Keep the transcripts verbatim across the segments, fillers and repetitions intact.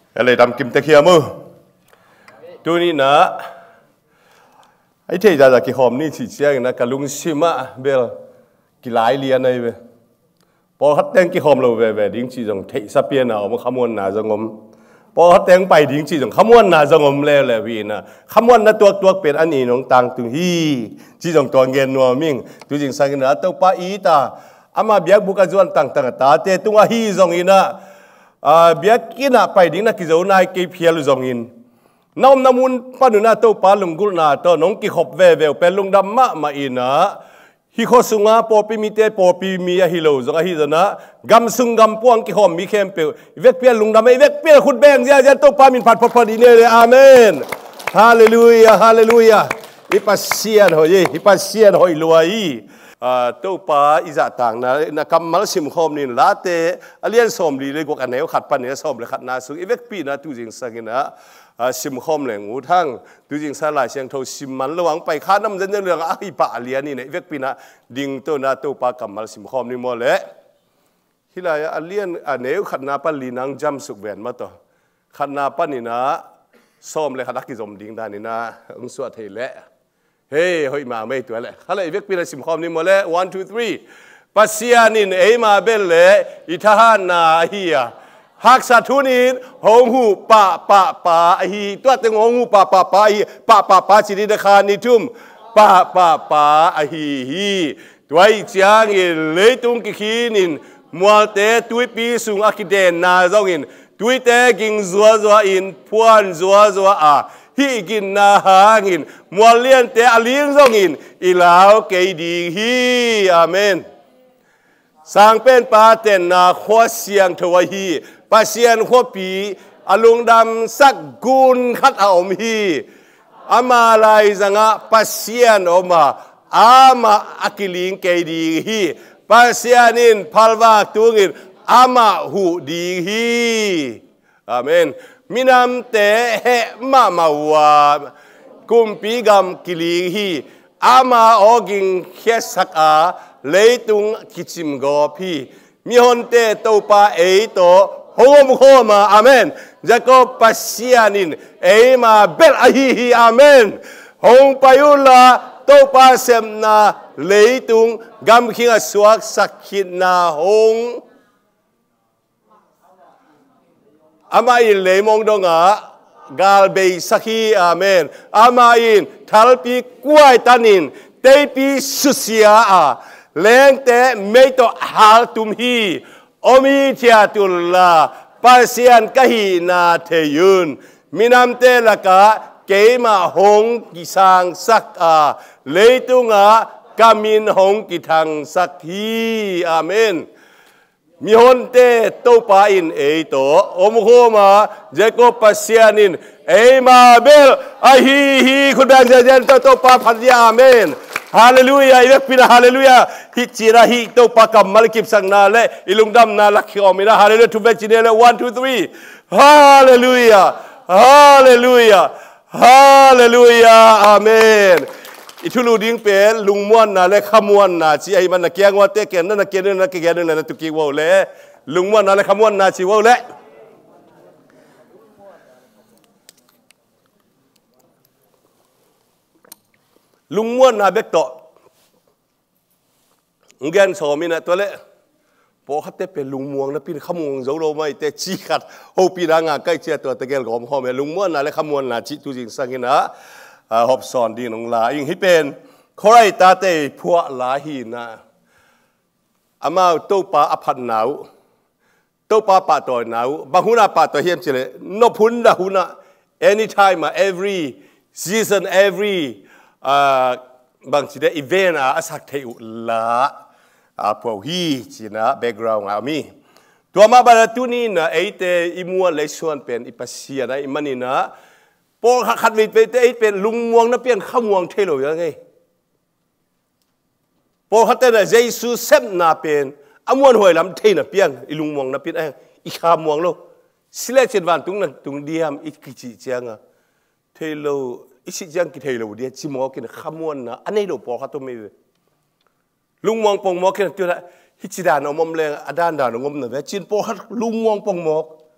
อะไรทำกิมตะเคียมือตัวนี้นะไอ้เทจ่าจากกิหอมนี่สิเชียงนะกะลุงชิมะเบลกิหลายเลียนเลยเว้ยพอฮัดแตงกิหอมเราเว้ยเว้ยดิ้งจีจงเทสเปียนเอามาขมวนนาจงมพอฮัดแตงไปดิ้งจีจงขมวนนาจงมแล้วแหละวีนะขมวนนะตัวตัวเป็นอันนี้น้องตังตุฮีจีจงตัวเงินนัวมิ่งตัวจริงสังเกตนะตัวป้าอีตาอามาเบียกบุกจวนต่างต่างตาเตตุงอาฮีจงอินะเบียกินอะไปดิ้งนะกิจวนายเกี่ยวเพียรจงอินน้องน้ำมันปนุนาตัวปาลุงกุลนาตัวน้องกิขบเวเวเป็นลุงดำมะมาอินะฮิโคสุงาปอปีมิเตปอปีมีอะฮิโลจงอะฮิจนะกำสุงกำปวงกิขมมีเข้มเปลเวกเปียลุงดำไม่เวกเปียขุดแบงเสียจะตัวปามินผัดพอดีเนี่ยเลยอาเมนฮาเลลูยาฮาเลลูยาฮิปัสเซียนหอยฮิปัสเซียนหอยรวยตัวปาอิจต่างนะนะกำมัลสิมคมนี่ลาเตอเลียนสมดีเลยกว่ากันแนวขัดปันเนี่ยสมเลยขัดนาสุอีเวกปีนะตุจิงสังนะสิมคมแหล่งหูทั้งตุจิงสลายเสียงโทสิมมันระวังไปข้าน้ำเจนเรื่องอาฮิปะเลียนี่เนี่ยเวกปีนะดิ่งตัวนาตัวปากำมัลสิมคมนี่หมดเลยที่ไรอเลียนอันเนวขัดนาปันลีนังจำสุกแหวนมาต่อขัดนาปันนี่นะส้มเลยขัดนักกิจมดิ่งได้นี่นะองสวดเทเลเฮ้ยเฮ้ยมาไม่ตัวเลยข้าเลยเวกปีนะสิมคมนี่หมดเลย one two three ปัสยานินเอมาเบลเลยอิทหานาเฮียหักสัตว์ทุนินหงหูปะปะปะฮีตัวตึงหงหูปะปะปะฮีปะปะปะสิริดคานิทุมปะปะปะฮีฮีตัวอีจางอินเลยตุงกิขีนินมัวเตตุยปีสุงอักเดนนาจงอินตุยเตกิงจัวจัวอินพวนจัวจัวอาฮีกินนาหางอินมัวเลียนเตอลิงจงอินอีลาวเกดีฮีอาเมนสังเป็นปาเตนนาขัวเสียงทวาฮีปัสเซียนขัวปีอลุงดำสักกุนขัดอาอมฮีอามาลายสังะปัสเซียนออกมาอามาอักิลิงเกดีฮีปัสเซียนินพัลวาตุงินอามาหูดีฮีอาเมนมินามเตเฮมามาวากุมปีกามกิลิฮีอามาออกิงเขสักอาเลยตุงคิจิมกอพีมีฮอนเตตัวปาเอโตฮงมโคมาอาเมนจะก็ปัสยานินเอมาเบลอาฮีฮีอาเมนฮงปายุลาตัวปาเซมนาเลยตุงกำขิงสวกสักขินาฮงอามาอินเลยมองดงอ่ะกาลเบยสักฮีอาเมนอามาอินทัลปีกวายตันินเตปีสุเสียอาแรงแต่ไม่ต้องหาตุมฮีอมิเทียตุลลาปัสยานกะฮีนาเทยุนมินามเตละกะเกมาหงกิสังสักอาเลยตุงะกามินหงกิทังสักฮีอาเมนมีฮอนเตตัวปาอินเอโตอมโคมาเจโกปัสยานินเอมาเบลอาฮีฮีคุณแบงเจเจนตัวปาพันยาเมนฮาเลลูยาอีเวกปีนะฮาเลลูยาฮิจิระฮิตัวปากำมัลกิบสังนาเลอิลุงดำนาลักขิอมินะฮาเลลูยาทุเวจิเนเล one two three ฮาเลลูยาฮาเลลูยาฮาเลลูยาอาเมนอิทุลูดิ้งเป็นลุงม้วนนาเลขมวนนาชีไอมันนักเกียงว่าเตเกนนั่นนักเกียงนั่นนักเกียงนั่นนักตุกีว่าเลยลุงม้วนนาเลขมวนนาชีว่าเลยลุงม้วนนาเบกโตงานสอมินะตัวเล่พอเขาเตเป็นลุงม่วงนะพี่ขมวงเจ้าโลไม่เตจีขัดโอปีนางาใกล้เชียตัวตะเกียงของพ่อแม่ลุงม้วนนาเลขมวนนาจิตุจิงสังเกนะหอบสอนดีนองลายิ่งให้เป็นใครตาเตพวกลาหินะอามาตัวปลาอภันหนาวตัวปลาปลาตัวหนาวบางหุนาปลาตัวเฮียมเฉลยนพุนดาหุนะ anytime every season every บางทีได้อีเวนต์อาสักเทอุละพวกฮีจีนะ background อามีตัวมาบาร์ตุนีนะไอเตอิมัวเลยส่วนเป็นอิปัสเซียนะอิมันนี่นะพอขัดวิดไปไอเป็นลุงม่วงนะเปลี่ยนข้าวม่วงเทโลยังไงพอขัดแต่เจสุเซมนาเป็นอมวนหวยลำเทนะเปลี่ยนอีลุงม่วงนะเปลี่ยนไออีข้าวม่วงโลสิเลเชนวันตุงนั้นตุงเดียมอีกิจิเจียงอะเทโลอีสิจังกิเทโลเดียจิมอกินข้าวม่วงนะอันนี้โลพอขัดตัวไม่ลุงม่วงปงมอกินตัวละฮิจิดานอมมแรงอดานดานงมนะเวจินพอขัดลุงม่วงปงมอก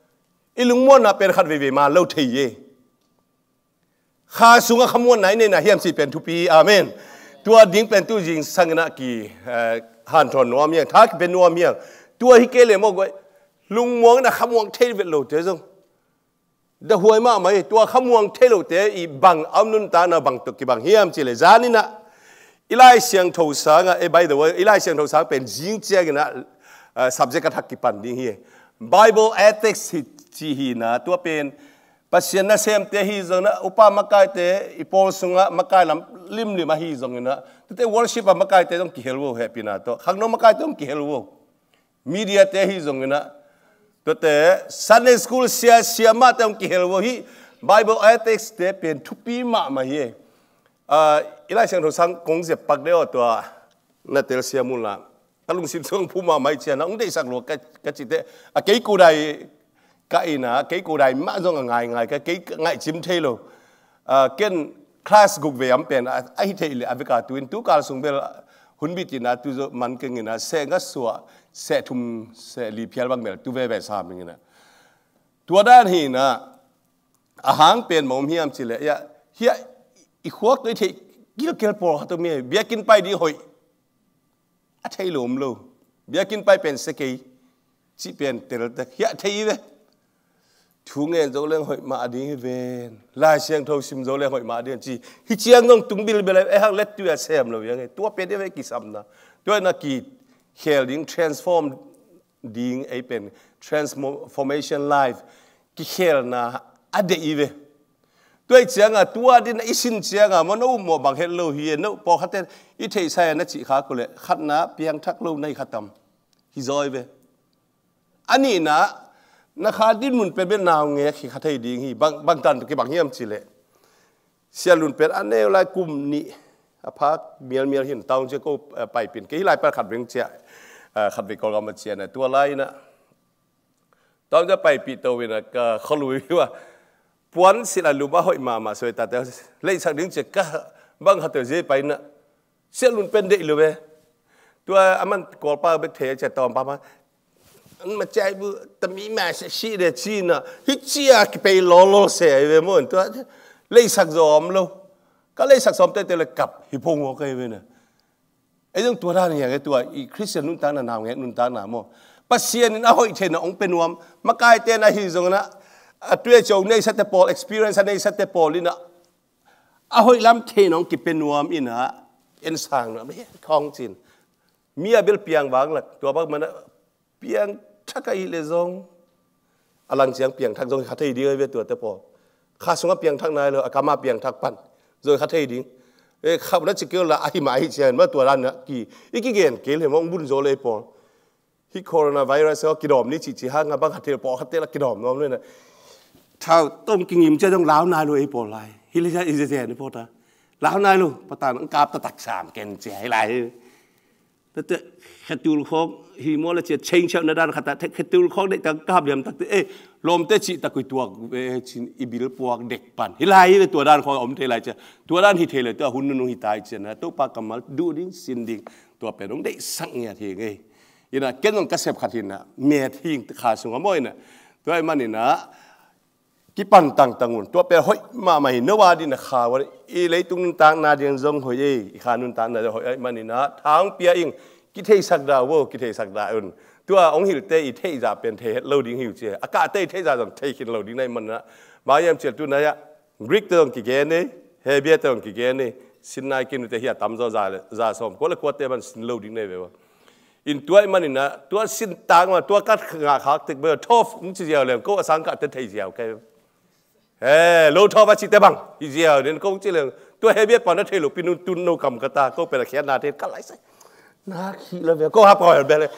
อีลุงม้วนนะเป็นขัดเวๆมาเล่าเทียข้าสุงขมวนไหนเนี่ยนะเฮียมสิเป็นทุปีอาเมนตัวดิ้งเป็นตัวยิงสังนักกีหันทอนนัวเมียงทักเป็นนัวเมียงตัวฮิเกเลมอกไว้ลุงม้วนนะขมวงเทเวโลเตจงเดาหวยมาไหมตัวขมวงเทโลเตอีบังอัมนุนตานะบังตุกิบังเฮียมจิเลจานี่นะอีไลเสียงโทสังเอ้ by the way อีไลเสียงโทสังเป็นยิงเจ้ากันนะ subject ทักกิปันดิ้งเฮีย Bible ethics ที่ฮีนะตัวเป็นปัจจัยนั้นเสมเตฮีจงนะอุปามาไกเตอีพอลสุงะมาไกลำลิมลิมาฮีจงนะแต่ worship มาไกเตต้องกิเฮลโวเฮปีนะตัวข้างนอกมาไกต้องกิเฮลโวมีเดียเตฮีจงนะตัวแต่ Sunday school เสียเสียมาต้องกิเฮลโวฮี Bible ethics เตเป็นทุปีมามาฮีอ่าอีไลเสียงทุสังคงจะปักเดียวตัวนั่นเตลเสียมุลละตลุงสิบสองผู้มาไม่เชียนะองค์ได้สักโลกก็จิตเตอะเกี่ยกูได้ก็อินะเกี่ยกูได้มาจงง่ายง่ายก็เกี่ยง่ายจิมเทโลอ่าเกินคลาสกุกเวียมเป็นไอ้เทเลอเวกาตุนตุกาลสงเบลหุ่นบิตินะตุจมันเก่งนะเสกสัวเสทุมเสลีเพียลบางเบลตุเวเวสามนี่นะตัวด้านหีนะอาหารเป็นมอมเฮียมจิเลยยะเฮียอีขวกเลยที่กิลเกลปอร์ตัวเมียเบียกินไปดีหอยอะไทยหลมโลเบียกินไปเป็นสกีจีเป็นเตลตะเฮียไทยเวทุงเงินโจเลงหอยมาดีเวนลายเชียงทองซิมโจเลงหอยมาดีจีฮิเชียงต้องตุงบิลเบลเอฮังเล็ดตัวเซมโลยังไงตัวเป็นได้ไว้กี่ซ้ำนะตัวนักกีเฮลดิ้ง transform ดิ้งไอเป็น transformation life กิเฮลนะอะเดอีเวตัวเจียงอ่ะตัวดินไอสินเจียงอ่ะมันโอ้หมอบางเฮลโลเฮียนพอขัดเตนอีเทใส่นัดจีขากุเลขัดนะเพียงทักโลในขัดตำฮิจอยเวอันนี้นะนักข่าวดินมุนเป็นเป็นนาวเงี้ยขี้ขัดให้ดีงี้บางบางตันที่บางเฮียมจิเลเสียลุนเป็นอันนี้ลายกลุ่มนี้อาพักเมียลเมียลหินตาวเจ้าก็ไปเป็นกี่ลายไปขัดเรียงเจ้าขัดไปกอลกรรมเจ้าเนี่ยตัวลายนะตอนจะไปปีโตเวนะก็เขารู้ว่าปวนสิลาลูบ้าหอยมามาสวยแต่แต่เลยสักดึงจะก็บางขัดตัวเจ้าไปนะเสียลุนเป็นเด็กเลยเว้ยตัวอามันกอลป้าเบกเทจะตอมป้ามามาใจบุตมีแม่ชีเดชีน่ะฮิจิอาคิไปล้อล้อเสียไปหมดตัวเลยสักจอมโลก็เลยสักจอมแต่แต่ละกับฮิพงโอเคเว้ยนะไอ้เรื่องตัวด้านอย่างไอ้ตัวอีคริสเตียนนุ่นตาหนาวเงี้ยนุ่นตาหนาโมปัสเซียนน่ะหอยเทนองเป็นวมมาไกลเตนะฮิจงนะตัวเจ้าในสัตย์ปอล experience ในสัตย์ปอลนี่นะอ่ะหอยล้ำเทนองกิเป็นวมอินะเอ็นสังนะไม่ของจริงมีอาเบลเปียงบางหลักตัวบางมันเปียงทักไอเลซงอลังเสียงเปียงทักซงขัดให้ดีเลยตัวแต่พอข้าสงฆ์เปียงทักนายเลยอากามาเปียงทักปั้นโดยขัดให้ดีเอ้ข้าพนักจิเกลละไอ้หมายเชียนว่าตัวนั้นนะกี่อีกกี่เกณฑ์เกลเห็นว่าบุญโจเลยพอฮิโคโรนาไวรัสก็กิดอมนี่จีจีห้างบางขัดเทลปอขัดเทลกิดอมน้องเลยนะเท่าต้มกินอิ่มจะต้องล้าวนายเลยไอ้ปอลายฮิลิชาอิเซเซนนี่พอตาล้าวนายเลยปะตานกาบตะตักสามเกณฑ์เสียไหลแต่แต่ขัดตูลของฮิโมเลเซียเชิงเช่าในด้านขัดแต่ขัดตูลของเด็กต่างกาบเดียมตักเอ๊ะลมเตจิตะกุยตัวเอชินอิบิลปวกเด็กปั่นฮิไลเลยตัวด้านของอมเทไลจะตัวด้านฮิเทเลยตัวหุ่นนุ่งฮิตายเจนะตัวปากกำมัลดูดิ้งสินดิ้งตัวเป็นองได้สังเงียทีไงยันนะเกินต้องกระเสพขัดหินนะเมียทิ้งขาสูงมวยนะตัวไอ้มันนี่นะกิปันต่างต่างหุ่นตัวเป็นหอยมาใหม่เนื้อวาดินะขาวอีเลยตุงต่างนาเดียงจงหอยอีขานุนต่างนาหอยไอ้มันนี่นะทางเปียอิงกิเทสักดาวกิเทสักดาอุ่นตัวองค์หิลเตอีเทจะเป็นเทโลดิ้งหิวเจอากาศเตเทจะต้องเทคินโลดิ้งในมันนะมาเยี่ยมเจ้าตัวนั้นกรีกตัวกิเกนี่เฮเบียตัวกิเกนี่สินนายกินตัวเฮียตั้มโซซาซาสมก็เลยกวาดเตมันสินโลดิ้งในเว้ยอินตัวมันนี่นะตัวสินต่างมาตัวกัดงาขาตึกเบอร์ทอฟมึงจะเจียวเลยก็สังกัดเตเทเจียวแกเฮ้โลทอฟมาชิเตบังอีเจียวเดี๋ยวก็จะเรื่องตัวเฮเบียปอนนั้นเทลุปินุตุนโนกัมกตาก็เป็นแค่นาเทศก็ไหลใส่นาขี้เลยเว้ยก็ฮับก่อนไปเลย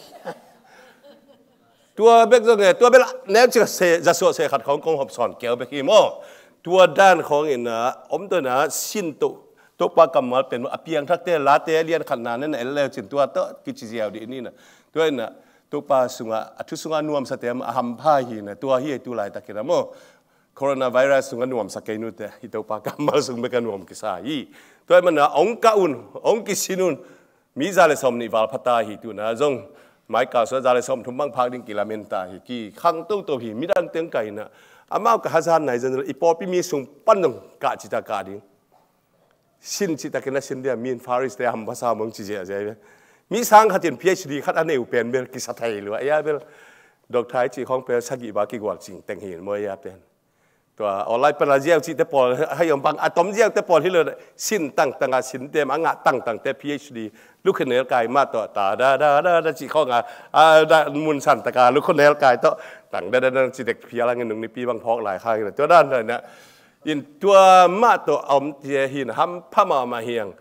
ตัวเบกตัวไงตัวเบลแนวจะเสจะสวดเสขัดของกองหับสอนเกี่ยวไปกี่โมตัวด้านของอินะอมตัวนะสินตุตัวปากกำมัลเป็นอเพียงทักเตลาเตเลียนขันนานั่นเอลเลวจินตัวโตกิจเจียวดีนี่นะตัวน่ะตัวปาสุงะอัตุสุงะนวมสเตมอหัมพาหีนะตัวเฮียตัวไหลตะกิระโมโคโรนาไวรัสสุงะนวมสเกนุเตฮิตัวปากกำมัลสุงเบกันนวมกิสาฮีตัวมันนะองกะอุนองกิสินุนมีซาเลสอมนิวาลพัตตาฮีตัวนะจงหมายกาสวดอะไรสมทุมบังพักดิ้งกิลาเมนตาฮิกีขังตู้ตัวหิมิดังเตียงไก่นะอามากับฮัซานไหนจันอีปอปีมีส่งปั้นงกะจิตากาดิ้งสินจิตากินสินเดียมีนฟาริสเดียมภาษาเมืองจีเจใช่ไหมมีสังขัดเห็นพีเอชดีขัดอันเอวเป็นเบลกิสัตไทยหรือว่าไอ้เบลดอกไทยจีของเปลสักิบากิกว่าจริงแต่งเห็นเมื่อยาเป็นตัวออนไลน์เป็นอะไรจีแต่ปอให้ยอมบังอะตอมเจียแต่ปอที่เลยสินตั้งตั้งอาสินเต็มอ่างตั้งตั้งแต่พีเอชดีลูกคนเนลกายมาต่อตาดาดาดาดาจีของอ่ะอ่าดามุนสันตะการลูกคนเนลกายต่อตั้งดาดาดาจีเด็กเพียร์อะไรเงี้ยหนึ่งในปีบางพอกหลายครั้งเลยตัวด้านเลยนะยินตัวมาตัวอมเจียหินห้ำพม่ามาเฮียง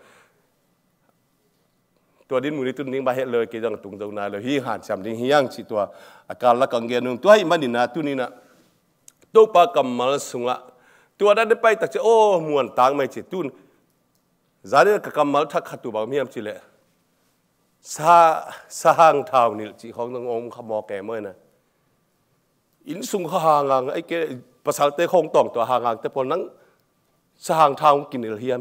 ตัวดินมูลนิธินี้มาเห็นเลยเกี่ยวกับตรงตรงนั้นเลยฮีหันจำดิ้งฮียังสิตัวอาการละกังเกียนุ่งตัวให้มันนี่นะตัวนี้นะตัวปากกำมัลสุงละตัวนั้นได้ไปแต่จะโอ้มวนต่างไม่จิตุนจารีกับกำมัลทักขัดตัวบางมีอันจิเลยสาสางเท้านี่จีของตรงองค์ขมอแก่เมื่อนะอินสุงข้าหางไอ้เกภาษาเตะคงต้องตัวหางแต่พอนั้นสางเท้ากินเฮียม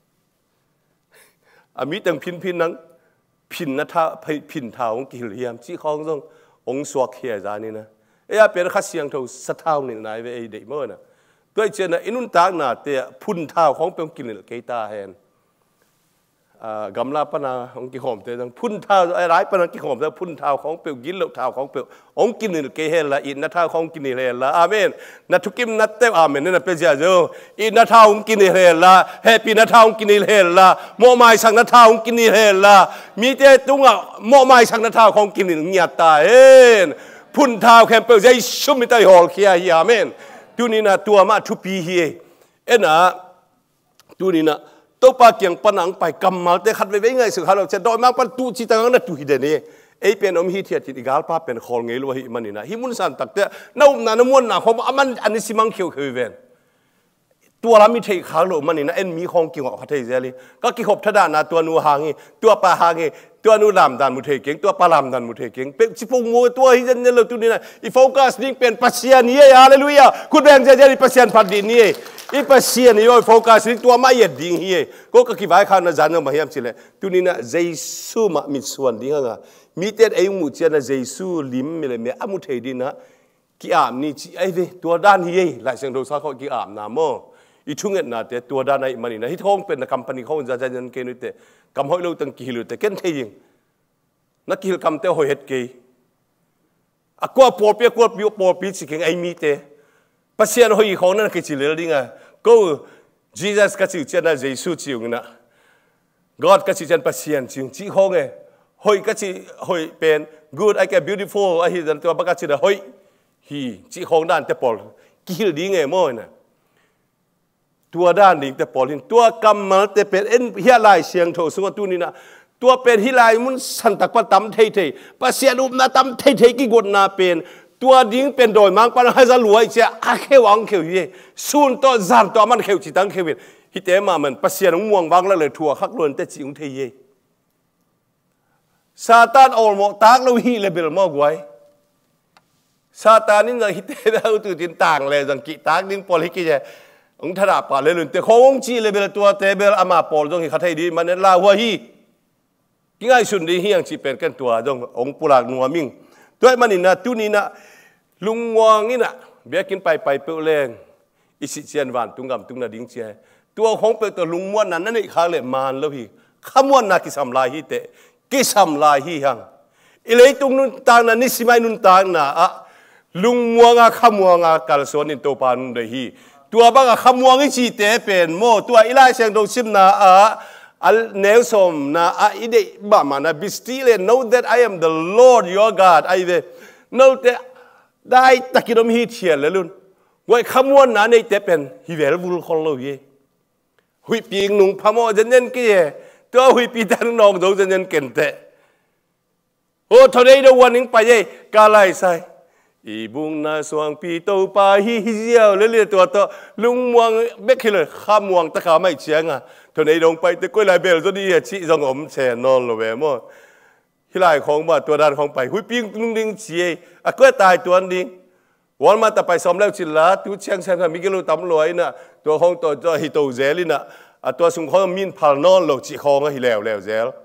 อามีแต่พินพินนั้นพินนะท่าพินเท้ากินเฮียมจีของตรงองค์สวกเฮียจานี่นะเอ้ยเป็นข้าเสียงเท่าสะเท้านี่นายเวไอเด็กเมื่อนะด้วยเจนะอินุนตากนาเตะพุ่นเท้าของเป็นกินเกตาเฮนกำลาปนาองกิหอมเตะพุ่นเท้าไอ้ร้ายปนากิหอมแต่พุ่นเท้าของเปลวกินเหลวเท้าของเปลวองกินเกเฮละอินนัทเท้าของกินเฮละอาเมนนัทุกิมนัทเตอาเมนนั่นเป็นเจ้าโจอินนัทเท้าของกินเฮละเฮปีนัทเท้าของกินเฮละโมไม้สังนัทเท้าของกินเฮละมีเตตุงอ่ะโมไม้สังนัทเท้าของกินเงียตาเอ็นพุ่นเท้าแคมเปลใจชุ่มมิตรหอลเคียฮีอาเมนตัวนี้นะตัวมาทุปีเฮเอ็นะตัวนี้นะตัวปากเกียงปนังไปกำมัลแต่ขัดไว้ไงสุดท้ายเราจะโดนมากปันตูจิตตังนั้นตูฮิเดนี่ไอเป็นอมฮิเทียติกาลป้าเป็นคอลเงลวะฮิมันนี่นะฮิมุนสันตักเตะน้าน้ามวนนะผมมันอันนี้สิมังเขียวเฮเวนตัวเรามีเทขาวโลมันนี่นะเอ็นมีของกิ่งออกเทเจลีก็กี่ขบทดานะตัวนูหางตัวปลาหางตัวนูลำดันมุเทเก่งตัวปลาลำดันมุเทเก่งเป็นสิพงมูตัวฮิเจนเนี่ยเราตัวนี้นะอีโฟกัสนี่เป็นปัสยานี่ฮาเลลูยาคุณแบงเจเจลีปัสยานพัดดินนี่อีปัสยานี่โอ้โฟกัสนี่ตัวไม่เย็ดดิ่งฮีก็ก็กี่ใบข้าวนะจานเราไม่เห็นสิเลยตัวนี้นะเจสุมามิส่วนดิ่งอ่ะมีแต่ไอ้มุเจนะเจสุลิมมีเลยมีอามุเทดินะกี่อามนี่ไอ้เวตัวด้านฮีหลายเสียงดูซาเขากี่อามนะโมอีช่วงเงินน่ะแต่ตัวด้านไหนมันนี่นะที่ท้องเป็นคัมพานีเขาจะจะยันเกนุเตะกำห้อยลูกตั้งกี่ลูเตะเก่งเที่ยงนักกิลกำเตะหอยเห็ดกี่อะกัวปอเปียกัวปิวปอปีสิเก่งไอมีเตะปัสยานหอยของนั่นคือจิเลอร์ดิ้งอ่ะก็ Jesus ก็จิเจนะเยซูจิงนะ God ก็จิเจนปัสยานจิงจิห้องเอหอยก็จิหอยเป็น good I get beautiful ไอ้ที่ตัวบักจินะหอยฮีจิห้องด้านเตะปอลกิลดิ้งเอโม่นะตัวด้านนี้แต่ปอลินตัวกำมัลแต่เป็นเอ็นฮิลายเสียงโถสุงตัวนี้นะตัวเป็นฮิลายมุนสันตักปะตั้มเทเทปัสยานุมนาตั้มเทเทกี่กดนาเป็นตัวดิ้งเป็นโดยมังปันให้จะรวยเจ้าอาเขวังเขียวเย่ส่วนตัวจานตัวมันเขียวจิตังเขียวฮิเตมามันปัสยานุม่วงวังแล้วเลยถั่วขักล้วนแต่จิงเทเย่ซาตานออลโมตากเราฮีเลเบลมากไว้ซาตานนี่จะฮิเตเราตัวจินต่างเลยจังกิตากดิ้งปอลิกิเจองค์ธราปาเลลุนแต่ของจีเลเบลตัวเตเบลอามาปอลจงหิขัดให้ดีมันนั่นลาหัวฮีกิงไอสุนดีเฮียงจีเป็นกันตัวจงองค์ปุรากนัวมิงด้วยมันนี่นะตุนี่นะลุงวางนี่นะเบียกินไปไปเปลงอิสิเจียนวันตุงกำตุงนาดิ้งเจียตัวของเปตัวลุงม้วนนั้นนั่นอีกข้างเลยมานแล้วพี่ขมวนนักกิสามลายฮีเตกิสามลายฮีหังอิเลยตุงนุนตางนั้นนิสิไม่นุนตางนะอะลุงมัวงาขมัวงากาลสวนินโตปานุนเดฮีตัวบ้าขมวงอิจิเตเป็นโมตัวอิไลเสียงดงซิมนาอะอัลเนลสมนาอะอิเดบ้ามานะ be still and know that I am the Lord your God ไอเว know that ได้ตะกิดมฮีเทียนเลยลุนไว้ขมวนนั้นในเตเป็นฮิเวลบุลคนเราเย่หุยปีงนุ่งพม่าจันยันกี้ตัวหุยปีแต่นองดงจันยันเก่งเตโอ้ทนายเดวันนึงไปเย่กาไลไซอีบุงนาสวงปีโตปาฮิเจียวเรื่อยๆตัวโตลุงมวงเบกเลยข้ามมวงตะขาไม่เชียงอ่ะทนายลงไปตะกุ้ยลายเบลตัวนี้ชี้จงอมแช่นอนเลยแม่มั่วที่ลายของบ่ตัวด้านของไปหุยปิ้งลุงดิ้งเจียอ่ะก็ตายตัวดิ้งวันมาแต่ไปซ้อมแล้วจิลละตัวเชียงแซมมิกิโลตำรวจน่ะตัวของตัวตัวฮิโตเซลิน่ะอ่ะตัวสุงของมินพาลนอนโลจิของฮิเลวเลวเซล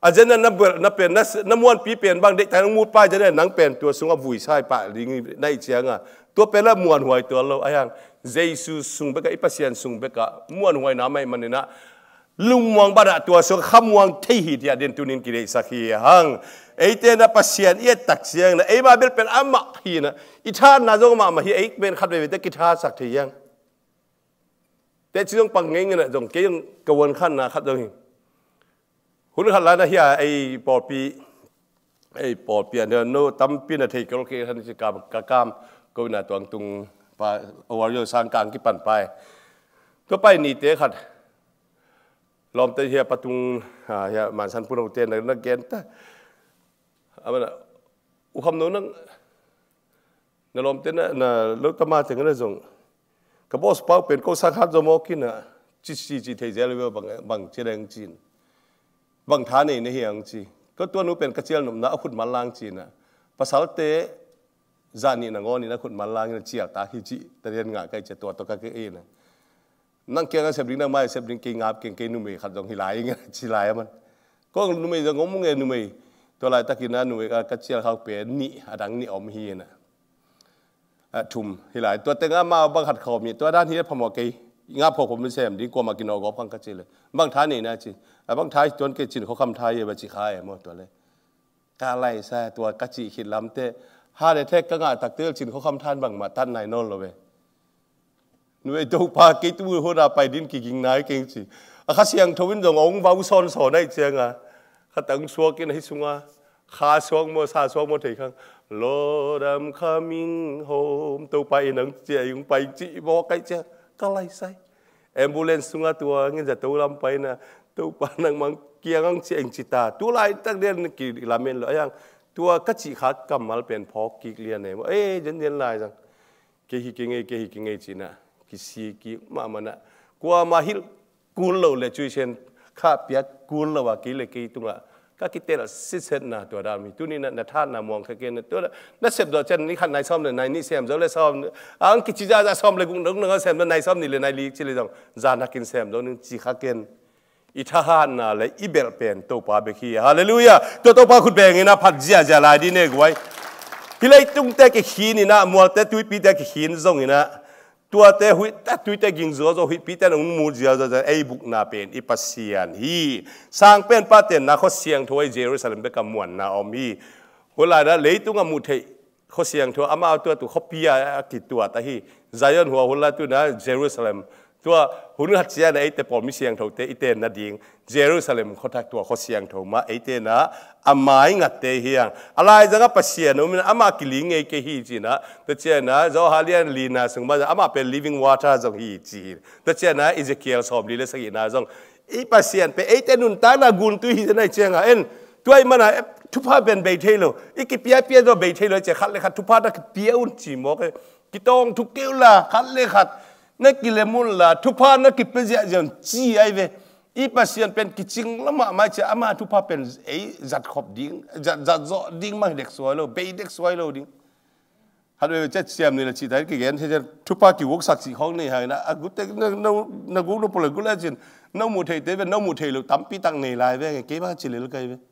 อาจารย์นั่นนับนับเป็นนับน้ำมวนปีเป็นบางเด็กแต่น้ำมูดป้ายจะได้หนังเป็นตัวสุงบุยใช่ปะลิงในเชียงอ่ะตัวเป็นละมวนหวยตัวเราไอ้ยังเจสุสุงเบกอิปัสยันสุงเบกมวนหวยน้ำไม่มันนี่นะลุงมองบาดตัวสุงขมวงที่หิดยาเดินตุนินกิเลสสักทีหังไอ้เต้นปัสยันเอียตักเสียงนะไอ้มาเบลเป็นอัมมาฮีนะอิทานน่าจะมามาฮีไอ้เป็นขัดไปเป็นกิทาสักทียังแต่ที่ต้องปังเงี้ยนะจงเกี่ยงกวนขั้นนะขัดตรงนี้คุณขัดแล้วนะเฮียไอ้ปอปีไอ้ปอปีเนี่ยโน้ตั้มปีน่ะที่กรณีท่านจะกามกากามก็น่าตัวตุงปาอวัยวะสังกางกี่ปันไปก็ไปนี่เตะขัดลอมเตะเฮียปตุงเฮียมันสันปุ่นเตะในนักเกณฑ์แต่อะไรนะอุคำโน้นนั่งในลอมเตะน่ะน่ะลูกตมาถึงนั่นส่งก็บอสเป้าเป็นก็สักฮัตจะมอกินน่ะจิตจิตเทเจริญบางบางเจริญจีนบางท่านนี่ในเฮียงจีก็ตัวนู้เป็นกระเจียวหนุ่มนะเอาขุดมาล้างจีนน่ะภาษาเตะจานี่นะงอนี่นะขุดมาล้างนี่เจียวตาฮิจิแต่เรียนงาใกล้จะตัวตัวก็เองนะนั่งเกี่ยงกับเสพดิ้งนั่งไม่เสพดิ้งเก่งงับเก่งเก่งนุ่มขัดตรงหิลายอย่างเงี้ยชิลายมันก็นุ่มจะงงมึงเองนุ่มตัวอะไรตะกินนะนุ่มก็กระเจียวเขาเปลี่ยนนี่ดังนี่อมฮีน่ะทุ่มหิลายตัวเต็งมาบางขัดขอบมีตัวด้านที่พมอกีงับพอผมไม่เสพดิ้งกลัวมากินออกพังกระเจียวเลยบางท่านนี่นะจีบางท่านจนเกิดจีนเขาคำไทยแบบจีคายหมดตัวเลยกาไล่ใส่ตัวกระจีขิดล้ำเตะฮาเดเทกก็งาตักเตือนจีนเขาคำท่านบางมาท่านนายนนท์เลยหน่วยตัวพากิตูหัวเราไปดินกิงนายเก่งจีข้าเสียงทวินจงองบ่าวซอนสอนได้เจียงอ่ะข้าตั้งสวกินให้สุงอ่ะข้าสวงโมซาสวงโมเถียงโลดำขามิงโฮมตัวไปนังเจียงไปจีบอกไก่เจ้าก็ไล่ใส่แอมบูเลนสุงอ่ะตัวเงี้ยจะตัวลำไปนะตัวปานังมังเกียงเจียงจิตาตัวไล่ตั้งเดือนกี่ลาเมนเลยยังตัวกระจิขาดกำมาเป็นพอกิเลียนเนี่ยเอ้ยเจนเจนไล่จังเกี่ยกิงเงยเกี่ยกิงเงยจีน่ะกิสีกิมามันนะกว่ามาฮิลกูลเลยช่วยเช่นข้าเปียกกูลเลยว่ากิเลกิตุงละก็คิดเตะสิเซนนะตัวดามีตัวนี้นะนัทานนะมองแค่เกณฑ์ตัวนั้นเสพตัวเช่นนี้ขันนายซ้อมเลยนายนี่เสพเราเลยซ้อมอ่างกิจจ้าจะซ้อมเลยกุ้งนึกนึกเสพแล้วนายซ้อมนี่เลยนายลีชิเลยจังจานักกินเสพตัวนึงจีข้าเกณฑ์อิทหารนะเลยอิเบลเป็นตัวป้าเบคีฮาเลลูยาตัวตัวป้าคุณเบงนะพัดเจียจะลายดีเนี่ยกวยที่เลยตุ้งเตะกี่ขีนี่นะมัวเตะตุยปีเตะกี่ขีนซงนี่นะตัวเตะหุยเตะตุยเตะกิงโซโซหุยปีเตะนุ่งมูเจียจะจะไอ้บุกนาเป็นอิปัสเซียนฮีสร้างเป็นป้าเต็นนะเขาเสียงถอยเยรูซาเล็มเบกมวนนะอมีเวลานั้นเลยตุ้งมุเทเขาเสียงถอยอามาเอาตัวตัวเขาปียกิตัวแต่ฮีไซออนหัวเวลาตัวนะเยรูซาเล็มตัวหุ่นหัดเสียนะไอ้แต่ปอมมีเสียงถอยเตะไอ้เตนนัดยิงเยรูซาเล็มเขาทักตัวเขาเสียงถอยมาไอ้เตนะอามาอิงัดเตะเฮียงอะไรจังก็ปัสเซียนนู้นอามากิลิงไอ้เกฮีจีนะแต่เจ้านะเจ้าฮาเลียนลีนาสงมาอามาเป็น living water จงฮีจีแต่เจ้านะอิเซเคียลสอบลีเลสกีนะจงไอ้ปัสเซียนเป็นไอ้เตนุนตานากุนตุฮีจะไหนเจ้าเอ็นตัวไอ้มันอะทุพาเป็นเบเทโลไอ้กิเปียเปียตัวเบเทโลจะขัดเลยขัดทุพาตะเปียอุ่นจีมอกกิตองทุกเกลล่ะขัดเลยขัดนักกิเลมุลล่ะทุพานักกิเปเจียจงจีไอ้เวอีปัสเซียนเป็นกิจิงละมาไม่ใช่อามาทุพาเป็นไอ้จัดขอบดิ้งจัดจัดโซดิ้งมาเด็กสวยเลยเบย์เด็กสวยเลยดิ้งฮัลโหลเจ็ดเสียมนี่แหละชีวิตที่เกิดที่จะทุพากิวกสักสีของนี่ฮะนะกูเต็งนักนักนักกูรู้ปเลยกูเล่นจินน้องมุเทเตเป็นน้องมุเทลูตั้มปีตั้งในลายเว้ยเก็บมาจิเลลูกไอ้เว้ย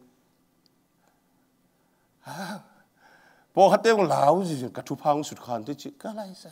พอเขาเต้งลาวจิกับทุพาของสุดขันที่จิก็ไรใส่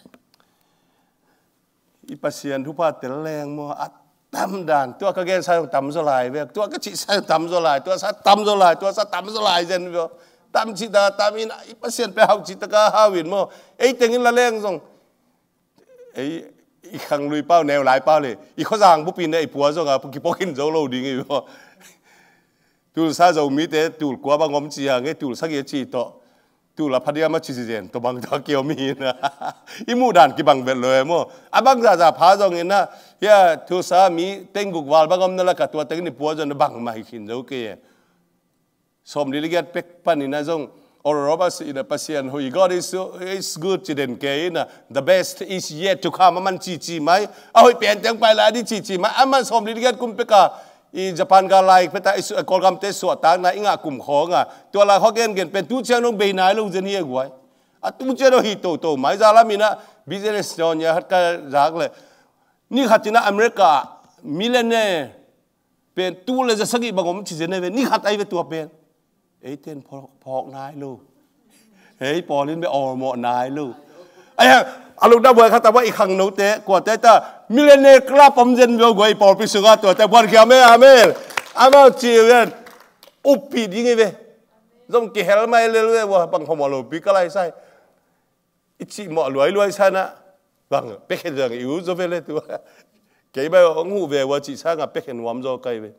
อีปัสเซียนทุพาเตะแรงมัวอัดตั้มด่านตัวก็แกนใส่ตั้มสลายเว้ยตัวก็จิใส่ตั้มสลายตัวใส่ตั้มสลายตัวใส่ตั้มสลายเจนเว้ยตั้มจิตาตั้มอินอีปัสเซียนไปหาจิตกะหาวินมัวไอ้เต็งอินละแรงส่งไอ้อีขังลุยเป้าแนวหลายเป้าเลยอีข้อสั่งผู้ปีนไอ้ผัวส่งอ่ะผู้กิปกินโจโลดิ้งไอ้บ่ตูซาโจมีแต่ตูกว่าบางอมจีอ่ะไอ้ตูสักเยจีโตตูละพัดยามาชิซิเจนตัวบางตะเกียวมีนะอีมูด่านกี่บางเวลเลยมั้งอ่ะบางจะจะพาจงเงินนะเฮียทุสามีเต็งกุกวาลบางอมนั่นแหละกับตัวเต็งนี่ปัวจนบางมาหินเจ้าเกย์สมดีลิเกตเป็กปันนี่นะจง or Robert in a patient who God is is good จีเด่นเกย์นะ the best is yet to come มันจีจีไหมเอาให้เปลี่ยนจังไปแล้วนี่จีจีไหมอ่ะมันสมดีลิเกตกุมเป็กอะอีญี่ปุ่นก็ไล่เพื่อแต่ไอ้กอลกัมเตสวดต่างนะอิงะกลุ่มของอ่ะตัวละเขาเกินเกินเป็นตู้เจ้าน้องเบย์นายลูกจะนี่กว่าอ่ะตู้เจ้าน้องฮิตโตโตไม่จารามีนะ business จอนเนี่ยฮัดก็รักเลยนี่ขัดจีน่าอเมริกามิเลเนียเป็นตู้เลยจะสักกี่บางผมจีเจนเลยนี่ขัดไอ้เป็นตัวเป็นเอ้ยเต้นพอพอกนายลูกเฮ้ยปอลินไปออหมอนายลูกไอ้ฮะอารมณ์น่าเบื่อครับแต่ว่าอีกครั้งโน้ตเตะกว่าแต่แต่มิเลเนกลาผมเจนเราไว้ปอพิสุกาตัวแต่วันเขียวไม่อาเมนอามาจีเวนอุปปีดิ้งเว้ยต้องเกี่ยวไม่เลยเลยว่าบางพมอลูปีก็ไรใช่อิจิหมอรวยรวยใช่นะบางเป็กเห็นอย่างอิวจะเป็นเลยตัวเกี่ยวกับองหูเวว่าจีช่างเป็กเห็นวามโจไกเว้ย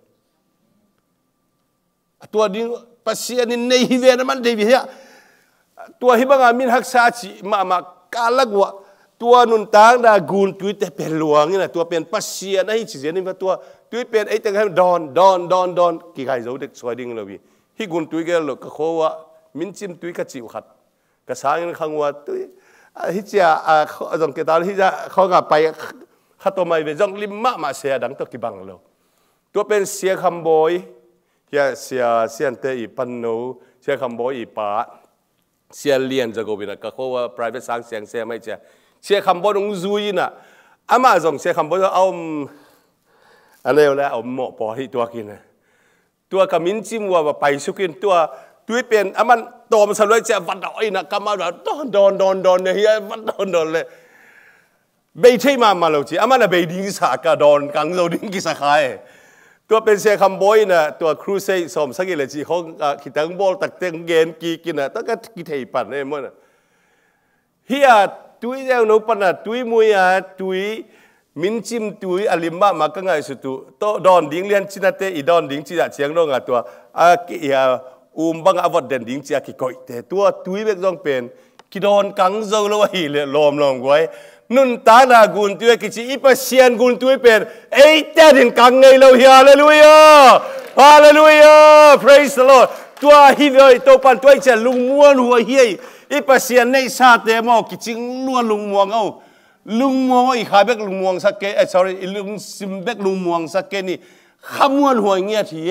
ตัวนี้ปัสยานินในฮิเวนันมันเดียวตัวฮิบังอามินฮักษาจีมามากาลักว่าตัวนุนต่างดากูนตัวแต่เป็นหลวงนี่นะตัวเป็นปัสยาในจีเจนี่ว่าตัวตัวเป็นไอ้ตั้งให้ดอนดอนดอนดอนกี่ใครจะเด็กสวยดิ้งเลยพี่ฮิกุนตัวก็หลอกก็เขาว่ามินจิมตัวก็จิ๋วขัดก็สร้างขังว่าตัวฮิจ้าอ่าจงเกิดอะไรฮิจ้าเขาก็ไปขัดตัวไม่เป็นจงลิมมามาเสียดังตัวกี่บังเลยตัวเป็นเสียคำบอยเฮียเสียเสียนเตอีปันโนเสียคำบอยอีป้าเสียเลียนจะกูเป็นก็เขาว่า private สร้างเสียงเสียไม่เจ้าเสียคำบอยตรงซุยน่ะอามาจงเสียคำบอยเอาอะไรแล้วเอาหม้อปอที่ตัวกินนะตัวกมินจิมว่าไปสุกินตัวตัวเป็นอามันโตมันสลายเจ้าวันดอยนะกำมาแบบดอนดอนดอนดอนเนี่ยเฮียวันดอนดอนเลยเบย์ที่มามาเราจีอามันอะเบย์ดิ้งสากระดอนกังเราดิ้งกิสขายตัวเป็นเสียคำบอยนะตัวครูเซ่สมสักกี่เลยจีเขาขีดตั้งบอลตักเต็งเกนกีกินนะตั้งแต่กี่เทปันเนี่ยมั้งเฮียตัวเจ้าหนูปันนะตัวมวยอ่ะตัวมินจิมตัวอลิมมามาก็ง่ายสุดตัวโตดอนดิ้งเลียนชินาเตอีดอนดิ้งจีจะเชียงโรงอ่ะตัวอ่ะกี่อ่ะอุ้มบังอวดเด่นดิ้งจีกี่ก่อยแต่ตัวตัวเบกต้องเป็นกี่ดอนกังเจ้าเลยว่าฮีเลยลมลงไว้นุนตานากุนตัวกิจอีปัสยานกุนตัวเป็นเอ้ยแต่ดินกังไงเราเฮียฮาเลลูยาฮาเลลูยา praise the Lord ตัวฮิวอยตัวปันตัวจะลุงม้วนหัวเฮียอีปัสยานในชาติมอกิจิงล้วนลุงม้วนเอาลุงม้วนอีขาเบกลุงม้วนสักเกเอ sorry ลุงซิมเบกลุงม้วนสักเกนี่ขม้วนหัวเงี้ยที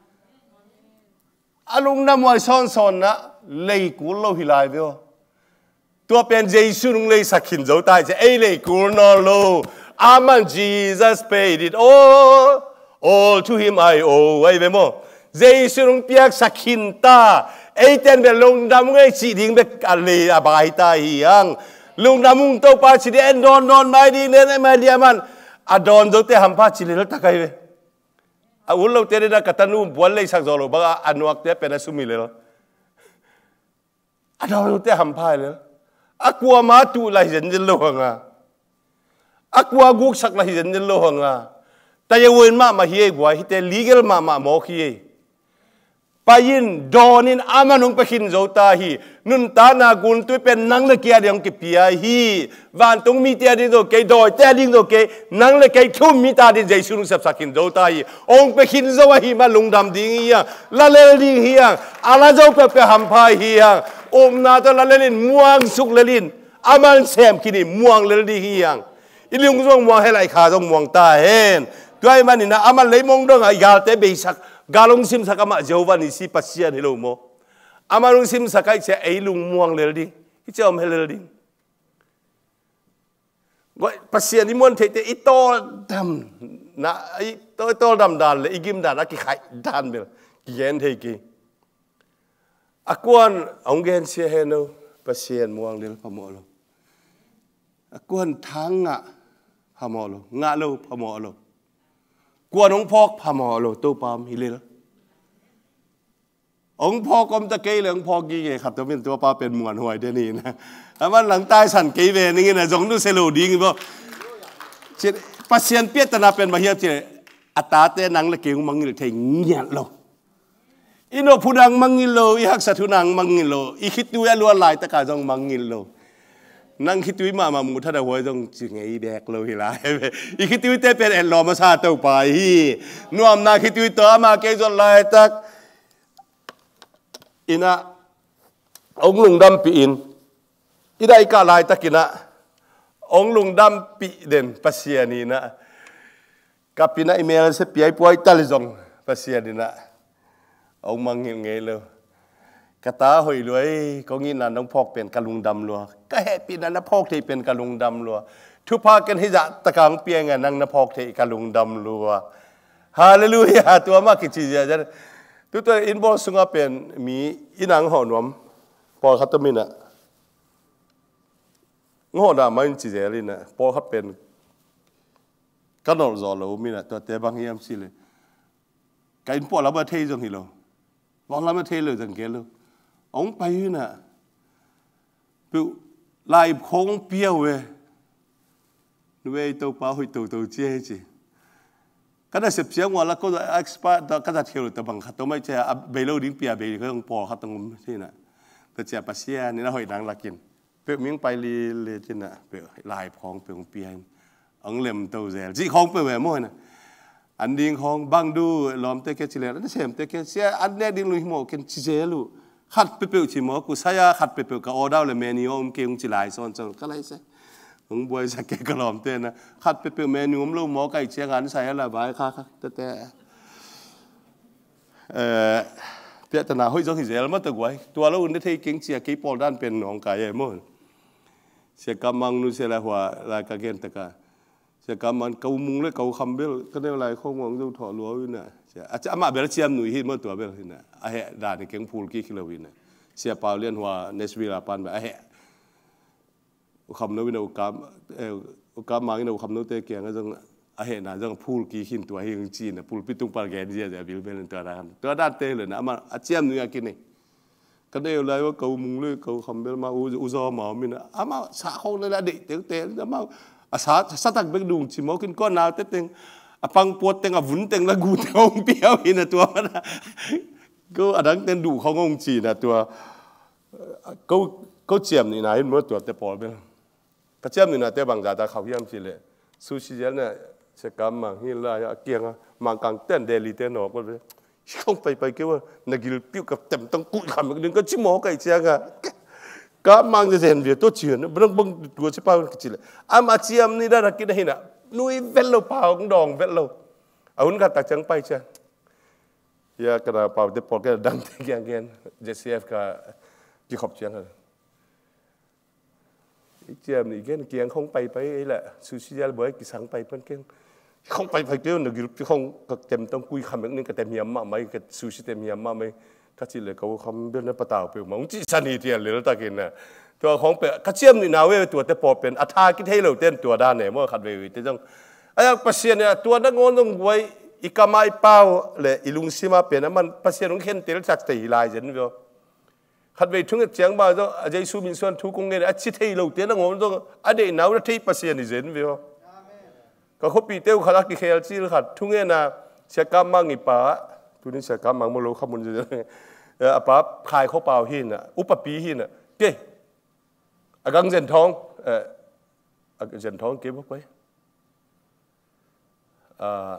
อาลุงน้ำมันซ้อนซ้อนนะเลยกูเล่าฮิลายเดียวตัวเป็นเยซูนุ่งเลยสักขินเจ้าตายจะเอเลยกูนอโลอามัน Jesus paid it all all to him I owe ไว้เบมเยซูนุ่งเปียกสักขินตาไอเต้นเป็นลุงดำไงสีดิ่งเป็นอะไรอบายตาเฮียงลุงดำมุงโตป้าสีดิ่งดอนดอนไม่ดีเนี่ยไม่ดีมันอะดอนเจ้าเตะหัมพาสีเหลืองตะไคร้เว้อาวุธเราเตะได้กัตนูบัวเลยสักจอลบ้าอันวักเตะเป็นสุมิเลยอะดอนเราเตะหัมพาเลยaku matu lah jenjel lohanga aku aguk sak lah jenjel lohanga taya wen ma ma hiye gwa hite legal ma ma mo hiye payin donin amanung pekin zota hi nun tana gun tu pen nang le kia diang ki pia hi van tung mi tia din do ke doi tia din do ke nang le ke thum mi ta din jaisu nung sap sakin zota hi ong pekin zo hi ma lung dam ding hi la le ding hi ala zo pe pe ham phai hi om na to la lelin muang suk lelin aman sem kini muang lelin hiang ilung zong muang helai kha zong muang ta hen tuai man ni na aman lei mong dong gal te be sak galong sim sakama jehova ni si pasian hilo mo amanung sim sakai che ei lung muang lelin hi chom helelin goi pasian ni mon the te i to dam na i to to dam dan le igim dan ki khai dan bel ki yen the ki akuan ông gen sia heno pasien muang lel pamolo akuan thanga pamolo ngahlo pamolo kuan ông phok pamolo to pam hilel ông phok kom ta ke le ông phok gi ge khat toเป็นตัวปาเป็นมวนหวยเดนี่นะมันหลังใต้สันเกเวนี่นะจงดูเซโลดิงบ่จิpasien เปียตนาเป็นมาเฮียจิอัตตาเตนังละเกงมังงิลเทงเงียดโลอินโนพูดังมังงิโลอีหักสัตุนังมังงิโลอีคิดดูแลล้วนลายตะกาจงมังงิโลนั่งคิดดูมามามุทัดหัวจงจึงไอแดกโลหิลายอีคิดดูเตเป็นเอ็นลอมาซาเต้าไปนัวมนาคิดดูตัวมาเกจนลายตักอินะองลุงดำปีอินอีได้กาลายตักินะองลุงดำปีเด่นปัสยานีนะกับปีนะอีเมลเสปีไอป่วยตาลิจงปัสยานีนะông mang nghiền nghề luôn, cái ta hồi lưới có nghĩ là nông phokเป็นกะลุงดำลัวก็เหตุปีนั้นนพอกที่เป็นกะลุงดำลัวทุกภาคกันให้จะตะกังเปียงนั่งนพอกที่กะลุงดำลัวฮาเลลูยาตัวมากกิจเจจะตัวตัวอินบอลสุงาเป็นมีอินังหอนวมพอคัตมินะงอดามันจิเจลินะพอคัตเป็นกันนอร์จอลมีนะตัวเตบังเฮียมสิเลยการพอเราไม่เทจงฮิโลพอเราไม่เทเลยจังเกลูองไปนะปิวลายโค้งเปี้ยวเว้ยเว้ยตัวป้าหุยตัวตัวเจ๊จีก็ได้เสียบเสียงว่าแล้วก็เอ็กซ์พาร์ตก็จะเที่ยวแต่บางครั้งตัวไม่ใช่เบลล์ดิ้งเปียเบลล์ก็ต้องปอเขาต้องที่น่ะแต่เจ้าปัสเซียนี่นะหอยดังลักกินเปลือกมิ้งไปลีเลที่น่ะเปลือกลายพองเปลือกเปียนอังเล็มตัวเซลจีของเปลือกแบบมั่วน่ะอันดิ้งของบางดูล้อมเตะแค่ชิเลนั่นเสียมเตะแค่เสียอันเนี้ยดิ้งลุยหมอกันชิเจลูขัดเปลือกชิมอกูใช้ขัดเปลือกก็ออดาวเลยเมนิโอมเกี่ยงจิลายซ้อนจนก็ไรเสียผมบอยสักแกกระหล่อมเต้นนะขัดไปเป็นเมนูมลูกหมอไก่เชียงอันใส่อะไรบ้างค่ะค่ะแต่แต่เอ่อเปียตนาห้อยจงหิเจลมาตะกวยตัวเราอุ่นได้ที่เก่งเชียกี่ปอลด้านเป็นหนองกายเมื่อเชียกำมังนู่นเชียละหัวลายกระเกนตะกาเชียกำมันเกามุงเลยเกาคำเบลก็ได้ลายข้องวังดูถอดลัววินะเชียอาจจะอามาเบลเชียมหนุ่ยหินเมื่อตัวเบลหินะไอ้ด่านในเก่งพูลกี่กิโลวินะเชียเปล่าเลี้ยนหัวเนสวิลาปันแบบไอ้คำนู้นวินาอุกามเอออุกามมาวินาคำนู้นเตะเกียงก็จังอาเหตุน่ะจังพูดกี่หินตัวเฮงจีนน่ะพูดพิจุงปาร์แกนเจียจะบิลเป็นตัวด้านตัวด้านเตะเลยนะมาอาเจียมนู่นอยากกินนี่ก็ได้เลยว่าเกามุงเลยเกาคำเบลมาอุอุซอมามินะอามาสาเขาเลยละเด็กเตะเตะแล้วมาอาสาสัตว์เบกดุงชิมเอากินก้อนนาวเตะเต็งอาปังปวดเต็งอาวุ่นเต็งละกูเต็งองเปียวหินน่ะตัวมันก็อันนั้นเต็งดูเขาองจีนน่ะตัวก็ก็เจียมนี่นะเห็นมั้ยตัวเตะปอลเบลก็เชื่อมนี่นะแต่บางจากแต่เขาเยี่ยมสิเลยซูชิเจลเนี่ยเสกำมังฮิลลายเกียงอ่ะมังกังเต้นเดลิเต้นออกก็เลยช่องไปไปเกี่ยวว่านักกิลปิ้วกับเต็มต้องกุยคำนึงก็ชิมหมอไก่เชียงอ่ะก็มังจะเห็นเวียตัวเชื่อนะบังบังตัวชิปาวกิจเลยอามาเชื่อมนี่ได้รักกินได้นะนุ้ยเวลโลเปล่าของดองเวลโลเอาหุ่นกันตักจังไปเชียยากระดาษเปล่าเด็กปอดก็ดังเทียงเงี้ยเจสซีเอฟก็จีขอบเชียงเลยเจียมนี่เกี่ยงเกี่ยงคงไปไปไอ้แหละซูชิยาบ่อยกิสังไปเพิ่นเกี่ยงคงไปไปเกี่ยวนึกอยู่คงก็เต็มต้องคุยคำนึงก็เต็มยามมาไม่ก็ซูชิเต็มยามมาไม่ก็สิเลยเขาคำเรื่องนั้นปะตาวไปมองจิสันนี่เทียนเลยแล้วตะกินน่ะตัวของเปก็เจียมนี่นาเวตัวแต่พอเป็นอัฐากิให้เราเต้นตัวด้านเนี่ยเมื่อขัดเวทีจังไอ้ปัสเซียเนี่ยตัวนักงอนต้องไว้อีกาไม้เป้าเลยอีลุงซิมาเป็นมันปัสเซียนของเข็นเตลจากตีลายจังเว้ยขัดไปถึงเจียงบ่าวต้องอาจจะสู้มินส่วนทุกคนเนี่ยอาชีพที่เราเตี้ยนั่งงงต้องอาเดนาวที่ปัสยานิเจนวิวก็เขาปีเต้าขลักที่เขลซีลขัดทุกเนี่ยนะเสียกรรมมังอีป่าทุนี้เสียกรรมมังมโลขมุนจะเออป่าขายเขาเปล่าหินอ่ะอุปปีหินอ่ะเก๋อากังเจนทองเอออากังเจนทองเก็บไว้อ่า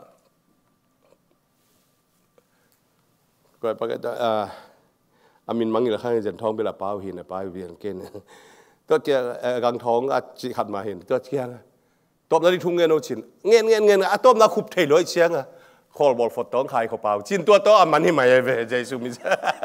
ก็ไปก็อ่าอามินมังอยู่ข้างเจนทองเป็นละป้าหินนะป้าเวียนเกนตัวเกี่ยกังทองอาจิขัดมาเห็นตัวเกี่ยตบนาฬิทุ่งเงินเอาชินเงินเงินเงินอ่ะตบนาคุบเทลอยเชียงอ่ะคอลบอลฟอดต้องขายเขาเปล่าชินตัวโตอามันนี่ไม่เวใจซูมิน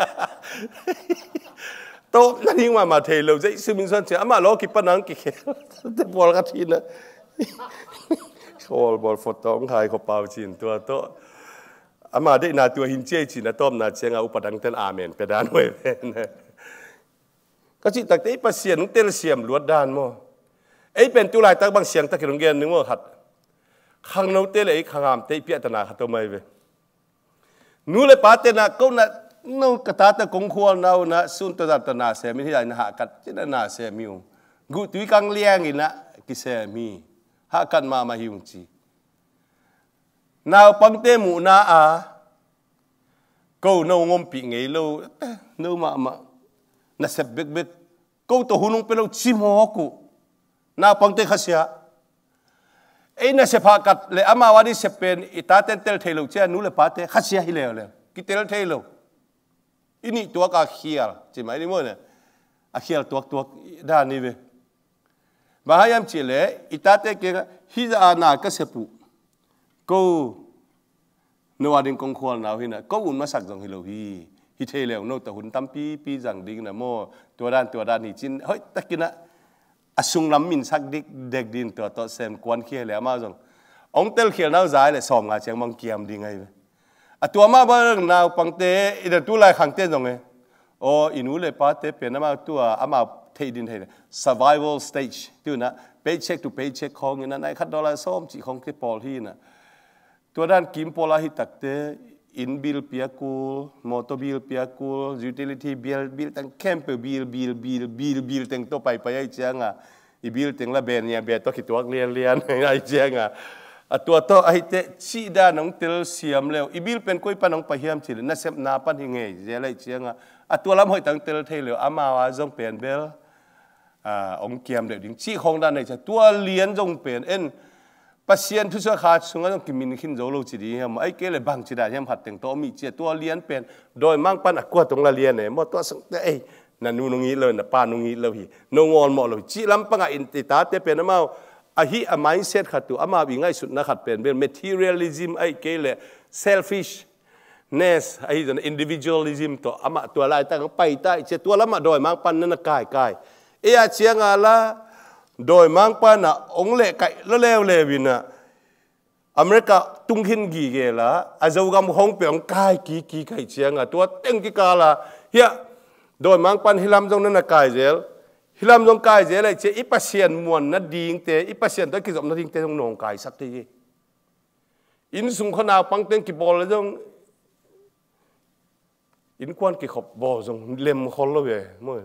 โตนั่นยิ่งมามาเทลใจซูมินส่วนเชียอามาล้อกิปนังกิเคแต่บอลกระทินนะคอลบอลฟอดต้องขายเขาเปล่าชินตัวโตอามาได้นาตัวหินเจจินะต้มนาเชียงอุปดังเต้นอาเมนไปด้านไว้เป็นก็จิตตักเตะปัสเซียนเตลเซียมลวดด้านมั้งไอ้เป็นตัวลายตักบางเสียงตักกิโลเกนนึงว่าขัดข้างโน้ตเตลไอ้ข้างามเตะเปียตนาขัดตัวไม่เว้นู้เลยป้าเตนะก็น่ะนู้กระตาตะกงขวานเอานะสุนทรตนาเสมีที่ไหนนะหากัดเจนนาเสมิวกูตุยกังเลี้ยงอินะกิเสมีหากันมามาหิวจีนาวปังเตมูนาอากูนาวงมปีไงลูนูมามาน่าเสบเบกเบกกูตัวหุ่นงเป็นเราชิมหัวกูนาวปังเตขัสยาไอ้น่าเสพากัดเลยอามาวันนี้เสพเป็นอิตาเตนเตลเทลูเจ้านู้เลยป้าเตขัสยาฮิเลวเลยกิเตลเทลูอินี่ตัวกาเขียลใช่ไหมนี่มั้งเนี่ยอาเขียลตัวตัวด้านนี้เว้บางอย่างเฉลี่ยอิตาเตเกะฮิจานาก็เสปุกูนวาดินกงควรเอาหินะก็อุ่นมาสักจงฮิโลฮีฮิเทเลวโนแต่หุ่นตั้มปีปีจังดิ่งนะโมตัวด้านตัวด้านนี่จินเฮ้ยตะกินะอสุงลำมินสักดิกเด็กดินตัวตัวเซมกวนเขี้ยแล้วมาจงองเตลเขียนน้าใจเลยสอมงาเชียงมังเกียมดีไงอ่ะตัวมาบ้างนาวปังเตอินตัวลายขังเต้นตรงไงโอ้อินูเลยป้าเตเป็นน้ำมาตัวอามาเทดินเทน survival stage ตัวนะ paycheck to paycheck ของอย่างนั้นไอ้ขัดดอลลาร์ส้มจีของที่ปอลที่น่ะตัวด้านกิมโพลาฮิตักเตอินบิลเปียกูลมอเตอร์บิลเปียกูล utility bill bill ตั้งแคมเปอร์บิลบิลบิลบิลบิลตั้งตัวไปไปไอ้เจ้าอ่ะอีบิลตั้งละเบนเนี่ยเบนตัวคิดตัวเรียนเรียนไอ้เจ้าอ่ะตัวโตไอ้เตชีดาน้องเตลเสียมแล้วอีบิลเป็นกุยปนน้องไปเฮียมจิลน่าเสพนาปันหิงเงยเจ้าไรเจ้าอ่ะตัวลำหอยตั้งเตลเทเลวอามาว่าจงเปลี่ยนเบลอ่าองเกียมเดี๋ยวดิ้งชีของด้านไหนจะตัวเลี้ยนจงเปลี่ยนเอ็นปัศยานทุกขาสงฆ์ต้องกินมินขินโจโลจีดีฮะไอ้เกลือบางจีดาเฮียมหัดแต่งตัวมีเจ้าตัวเลี้ยนเป็นโดยมั่งปันอักกัวตรงละเลี้ยนเนี่ยมอตัวสังเตไอ้นั่นนู่นงี้เลยนะป้านู่นงี้เลยฮีนงอนหมดเลยจีลำปังอินติตาเตเป็นน้ำเอาอาฮีอา mindset ขัดตัวอามาวิ่งไอ้สุดนะขัดเป็นเป็น materialism ไอ้เกลือ selfishness ไอ้ตัว individualism ตัวอามาตัวลายตั้งไปใต้เจ้าตัวละมาโดยมั่งปันนั่นกายกายเอ้ยเชียงอะไรโดยมั่งปันอ่ะองเล่ไก่แล้วเลวเลวินะอเมริกาตุ้งหินกี่เกล่ะอาจจะกำห้องเปลี่ยนกายกี่กี่ไก่เชียงอ่ะตัวเต็งกี่กาละเฮียโดยมั่งปันฮิลามจงนั่นกายเจลฮิลามจงกายเจลเลยเจอีปัสเซียนมวนนัดดิ้งเตอีปัสเซียนตัวกิจสมนัดดิ้งเตจงนองกายสักทีอินสุงขนาปังเต็งกี่บอลเลยจงอินควันกี่ขบบอลจงเล็มคนละเว้ยมั่ว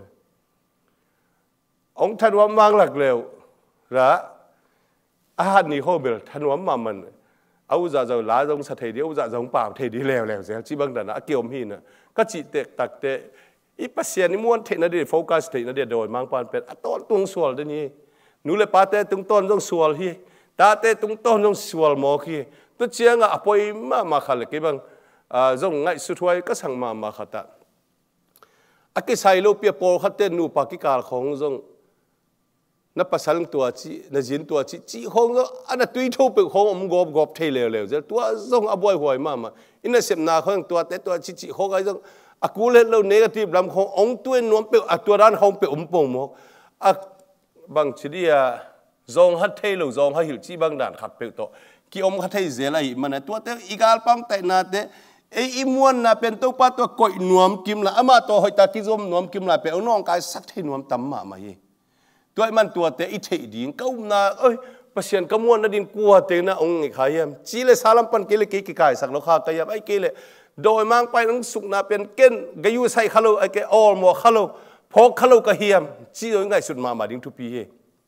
องทันวามางหลักเร็วละอาหารนี่เขาเบลทันวามมามันเอาจะจะล้าจงสะเทียเอาจะจงป่าเทียดีแล้วแล้วเสียจีบังแต่นะเกี่ยวมีนะก็จีเตะตักเตะอีปัสเซียนนี่ม้วนเทนนั่นเดียโฟกัสเทนนั่นเดียโดยมังปานเป็นต้นตรงส่วนเดี๋ยวนี้นู้เลยป้าเตะตรงต้นตรงส่วนที่ตาเตะตรงต้นตรงส่วนหมอที่ตัวเชียงอ่ะปอยมามาขัดเลยกี่บังอ่าจงไงสุดท้ายก็สั่งมามาขัดตาอักษรไซโลเปียโปขัดเตนูปากิกาลของจงนับภาษาตัวจีนับจินตัวจีจีห้องอันนั้นตุยทูเป็นห้องอมกอบกอบเทเลวเลวจะตัวจงอบวยหวยมามาอินนั้นเสพนาห้องตัวแต่ตัวจีจีห้องไอ้จงอากูเล่นเราเนกาทีฟลำขององตัวน้อมเป็นตัวด้านห้องเป็นอมปงมั้งอ่ะบางทีเดียจงฮัทเทลจงฮัทหิลจีบางด่านขัดเป็นตัวกี่อมฮัทเทเจลัยมันตัวแต่อีกาลปังแต่นาเตไอ้อิมวนน่ะเป็นตัวป้าตัวก่อยน้อมกิมละอามาตัวหอยตากิจมน้อมกิมละเป็นเอาน้องกายสักที่น้อมตั้มมามาเย่ตัวมันตัวเตะอิเทดินก็น่าเอ้ยประเสียนกมวนนั่นดินกลัวเตนะองค์ไอ้ขายมจีเลสาลัมปันเกลเกกิกายสักโลคากายมไอ้เกลโดยมังไปนั่งสุกนาเป็นเก่นกายุใส่ขลุ่ยไอ้เกออลมัวขลุ่ยพกขลุ่ยกะเฮียมจีโดยง่ายสุดมามาดิ้งทุปีเฮ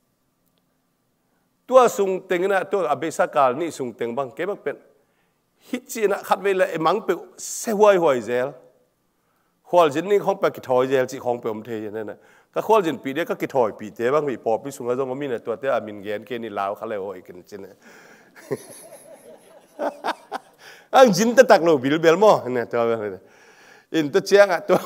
ตัวสุงเต็งนะตัวอเบสกาลนี่สุงเต็งบางเก็บเป็นฮิจีนะขัดเวลาไอ้มังเป็นเซหวยหวยเจลขวลจินนี่ของไปกิทอยเจลจีของไปอมเทยนั่นนะก็ขวลจินปีเดียก็กิทอยปีเดียบางปีปอบปีสุงแล้วจงก็มีเนี่ยตัวเตะอามินเกนเกนี่ลาวเขาเลยโอ้ยกันจินเนี่ยอันจินตะตักโลบิลเบลโม่เนี่ยตัวแบบอินตัวเชียงอ่ะตัว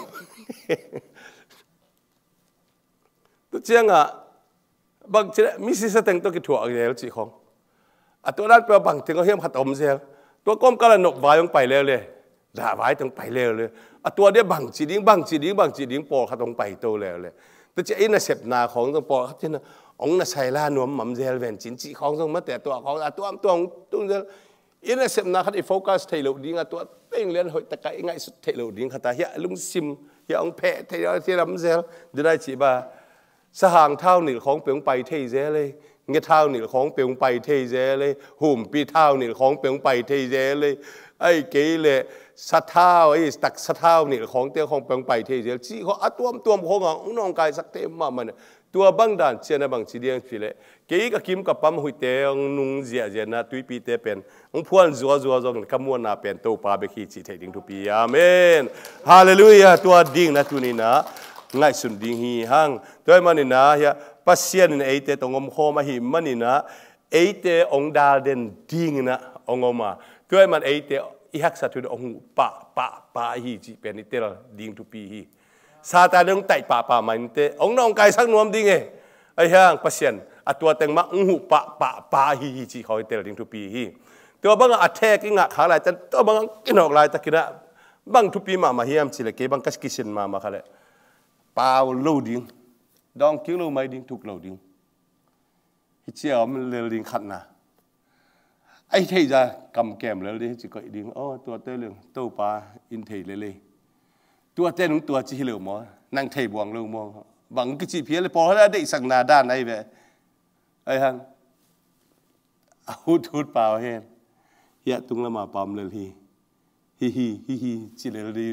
ตัวเชียงอ่ะบางทีมิสิสเต็งตัวกิถั่วอะไรแล้วจีของอ่ะตัวนั้นเป็นบางทีก็เฮียมขัดอมเสียตัวก้มก็ละนกวายต้องไปเร็วเลยด่าวายต้องไปเร็วเลยอ่ะตัวเดียบางจีดิ้งบางจีดิ้งบางจีดิ้งปอขัดต้องไปโตเร็วเลยตัวเจ้าอินน่ะเสพนาของต้องปอขัดที่น่ะองน่ะใส่ลาหนวมหม่ำเจลเวนจินจีของต้องมาแต่ตัวของอ่ะตัวตัวตัวอินเสพนาขัดอีโฟกัสเทโลดิ้งตัวเป่งเลี้ยนหอยตะไคร้ง่ายสุดเทโลดิ้งขัดตาเฮียลุงซิมเฮียองแพะเทโลเทลำเซลจะได้จีบาสหางเท่าหนึ่งของเปียงไปเทเจเลยเงี้ยเท่าหนึ่งของเปียงไปเทเจเลยหุ่มปีเท่าหนึ่งของเปียงไปเทเจเลยไอ้เกเลยสัตเท่าไอ้ตักสัตเท่าหนึ่งของเตี้ยของเปียงไปเทเจจีเขาอัดตัวตัวของของน้องกายสักเต็มมามันตัวบางด่านเชียนบางสีเดียงฟิเลเกี่ยกับคิมกับปั๊มหุยเตงนุ่งเจียเจียนะตุยปีเตเป็นองพวนจัวจัวจงขมวนนาเป็นตัวปาเบคีจีเทดิงทุปีอาเมนฮาเลลูยาตัวดิ่งนะตุนีนะง่ายสุดดิ่งฮีหังตัวมันนี่นะเฮียปัสเซียนเอเตตงอมโคมาหิมันนี่นะเอเตองดาเดนดิ่งนะองอมาตัวมันเอเตอีฮักสัตว์องปะปะปะฮีจีเป็นนิเตลดิ่งทุปีฮีซาตานต้องไต่ป่าป่ามันเตะองน้องกายสักนวมดิ้งเอไอ้ห่างปัสเซียนอัตัวเต็งมาอุ้งหูปะปะปะฮีฮีจีเขาเตะดิ้งทุปีฮีตัวบางอัดแทกิงะขาลายแต่ตัวบางกินออกลายตะกี้นะบางทุปีมามาเฮียมสิเลยเก็บบางกัสกิสินมามาเขาเลยเปล่าลูดิ้งดองกิ้งลูไม่ดิ้งถูกลูดิ้งฮิเชียมันเลดิ้งขัดนะไอไอ้เทจะกำแกมแล้วเลยจะก็ดิ้งอ๋อตัวเต้เรื่องเต้าปลาอินเทเลยเลยตัวเต้นุ่งตัวจีเหลวมอนั่งเทบวงเหลวมอบางกิจเพี้ยเลยพอเขาได้สักนาด้านไอ้แบบไอ้ฮังหูทูดเปล่าเห็นเฮียตุงละมาปอมเลยฮีฮีฮีฮีฮีจีเลยดี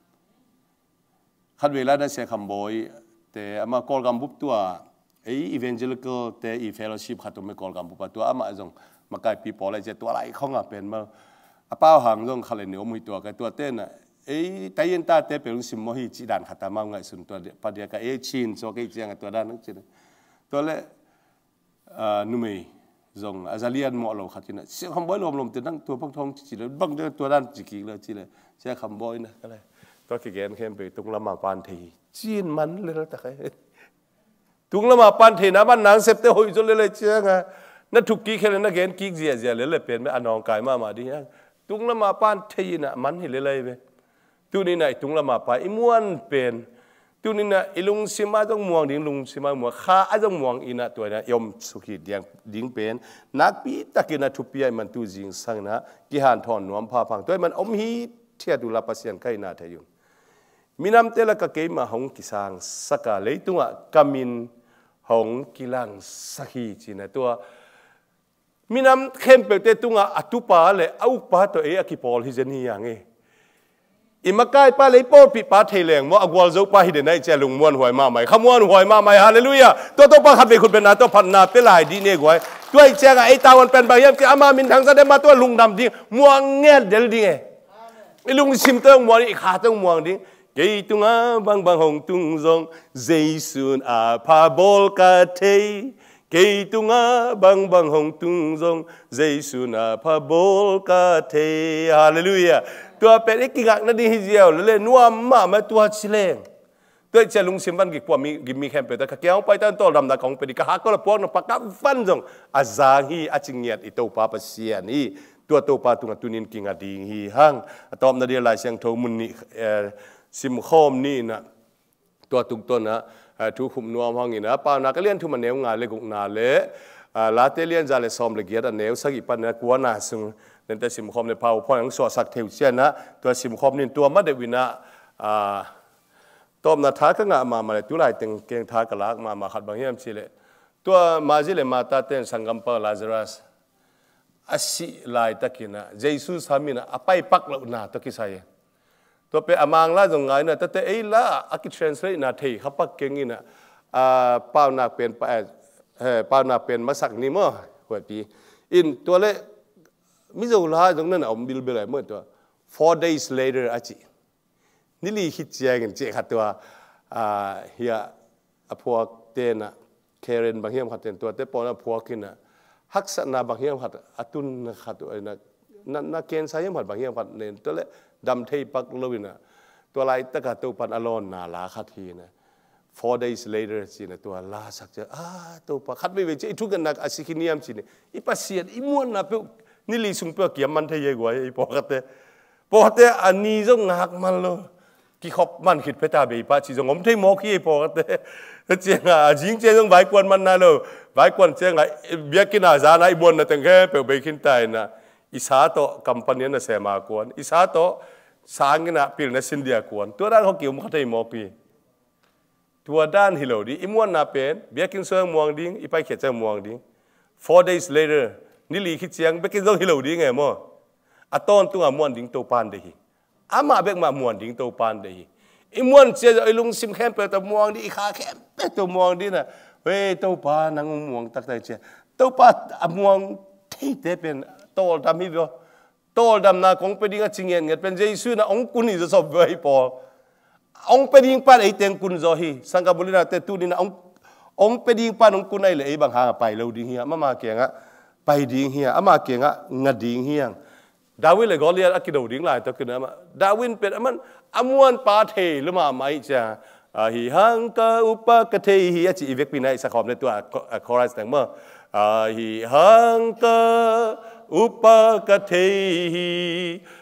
ขัดเวลาได้เสียคำบอยแต่อามากอลกัมบุบตัวไอ้ evangelical แต่อี fellowship ขัดตัวไม่กอลกัมบุบตัวอามาจงมาไกลปีปอเลยจะตัวอะไรเขาง่ะเป็นมาอาเป้าหางจงขัดเลยเหนียวมือตัวกับตัวเต้นอ่ะไอ้แต่ยันตาเต้เป็นสิมโมหิจีดันขัดตามมาไงสุนตัวปะเดียกับไอ้ชินโซกไอ้เจียงตัวด้านนั้นจีตัวเล่นุ่มจงอาจารย์เลียนหมอเราขัดจีน่ะเสียคำบอยลมลมแต่นั่งตัวพักทองจีเลยบังเดินตัวด้านจีกี่เลยจีเลยเสียคำบอยนะก็เลยตัวที่แกนเข้มไปตรงละมาปานทีจีนมันเลยแล้วแต่ใครตรงละมาปานทีนะบ้านนางเสพเตหอยจนเลยเลยเชียงอ่ะนั่นถูกกี่แค่เลยนะแกนกี่เสียเสียเลยเลยเป็นไม่อนองกายมามาดิฮะตรงละมาปานทีน่ะมันเห็นเลยเลยไปตัวนี้ไหนตรงละมาปานอิม้วนเป็นตัวนี้นะอิลุงซิมาต้องมองดิ้งลุงซิมาหมัวข้าอาจจะมองอินะตัวนี้ยอมสุขีดิ้งดิ้งเป็นนักปีตะกินนะทุบปีไอมันตัวจริงสังนะกิหันทอนนวมพาพังตัวมันอมฮีเทียดูลาปัสยันใกล้นาเทยุนมินำเตละกะเกมาหงกิสังสักกะเลยตัวกามินหงกิลังสักฮีจีนะตัวมินำเข้มเปเตตัวอัตุปาเลยเอาปาตัวเออกิปอลฮิเจนีอย่างเออิมากายปาเลยปอปิปาเทเลงว่าอากวลโจปาฮิเดนัยเจลุงมวนหวยมาใหม่ขมวนหวยมาใหม่ฮาเลลูยาตัวตัวปาขัดไปคุณเป็นนาตัวพันนาเป็นลายดีเนี่ยกวยตัวไอ้เจ้าไอ้ตาวันเป็นใบยังที่อามามินทางแสดงมาตัวลุงดำดิ้งมัวเงี้ยเดลดิ้งไอ้ลุงชิมเตอร์มัวอีขาเตอร์มัวดิ้งกี่ตุงอาบังบังหงตุงจงเจสุนอาพาบอลกาเทกี่ตุงอาบังบังหงตุงจงเจสุนอาพาบอลกาเทฮาเลลูยาตัวเป็นเอกกิกนั่นดีฮิเจียวเลยนัวมามาตัวชิเลงตัวเจ้าลุงซิมบันกิกว่ามีกิมมีแคมเปแต่ข้าเกี่ยวไปตั้งโตรำนักของเป็นข้าฮักก็ละพวกนักปากกับฟันจงอาจารย์ฮีอาจิงเงียดอิโตปาปเสียนี่ตัวโตปาตุงตุนินกิงอดีฮีฮังตอมนาเดียลายเสียงโทมุนนี่ซิมคอมนี่นะตัวตุกต้นนะทุกขุมนัวห้องนี่นะป่าวนักเรียนทุมันเนียวงานเลยกุกนาเละลาเตเลียนจะเลยซ้อมเลยเกียรติเนียวสักอีปันนะกัวนาซึ่งนั่นแต่ซิมคอมในพาวพอยังสวดสักเทวเชียนะตัวซิมคอมนี่ตัวมัดเดวินะตอมนาท้าก็งามามาเลยตุไลตึงเก่งท้ากะลากมามาขัดบางอย่างสิเลยตัวมาจิเลยมาตาเต้นสังกัมปะลาซารัสอาศิลายตะกินะเยซูสามีนะอภัยปักละอุนาตะกิสัยตัวเป็นอมังลาจงไงนะแต่แต่เอ้ละอากิทรานสเลนาเทขับปักเก่งนี่นะป้าวนาเป็นป้าป้าวนาเป็นมาสักนี่มั้งหัวปีอินตัวเล่มิจฉาลาจงนั้นเอาบิลเบลเมื่อตัว four days later อาจินี่ลีคิดเจียกันเจ้าขัดตัวเฮียพวกเต้นเคเรนบางเฮียมขัดเต้นตัวแต่ปอนพวกกินนะฮักษณะบางเฮียมขัดอตุนขัดตัวนะนั่นนักเกณฑ์สายมขัดบางเฮียมขัดเนี่ยตัวเล่ดำเทปักลวินะตัวไรตะกัดตัวปันอลอนนาลาขัดทีนะ four days later สินะตัวลาสักเจออ่าตัวปักขัดไม่เวจทุกกันนักอาศิกินิยมสิเนี่ยอีปัสเซียนอีม้วนนะเพื่อนี่ลีสุงเพื่อเกี่ยมมันเทเยกว่าอีปอกเตปอกเตอันนี้จงหักมันเลยกี่ขบมันขิดเพตาเบียป้าชีจงผมเทมอขี้ปอกเตเจียงอ่ะจริงเจียงใบกวนมันน่ะเลยใบกวนเจียงอ่ะเบียกินอาจารย์ไอ้บวนน่ะตั้งแค่เปล่าไปขึ้นตายนะอิสาโตกัมปานีน่ะเสมากวนอิสาโตสางกินะปีน่ะสินเดียกวนตัวด้านเขาเกี่ยวมันเขาเทมอขี้ตัวด้านฮิโลดีอิมวนน่ะเป็นเบียกินเสือมวงดิ้งอีไปเขียนเสือมวงดิ้ง four days laterนี่ลีคิดเสียงเบกินต้องฮิโลดีไงมั้งอะตอนตัวมวนดิ้งโตปานเดียอามาเบกมามวนดิ้งโตปานเดียอิมวนเสียไอ้ลุงซิมแคมเปิดตัวมวงดีขาแคมเปิดตัวมวงดีน่ะเว้ยโตปานังมวงตักใจเชียโตปามวงที่เตเป็นโตดำฮิโลโตดำนาคงเป็นดิ้งจิงเงินเงินเป็นเจสุนะองคุนี่จะสอบไว้พอองเป็นดิ้งปานไอเตียงกุนโจฮีสังกับุรีน่ะแต่ตูนี่นะององเป็นดิ้งปานองคุนไอเลยไอบางหางไปเราดิ้งเฮียมามาเกียงอ่ะไปดิ้งเฮียอามาเกียงอ่ะงัดดิ้งเฮียงดาวินเลยก็เรียกอักกิโดดิ้งหลายตัวกันนะมาดาวินเป็นมันอมวนปาเทหรือมาไม่จ้าฮิฮังกะอุปกะเทฮิอาจิอีเวกปีนัยสักคำในตัวคอรัสแต่งเมื่อฮิฮังกะอุปกะเทฮิ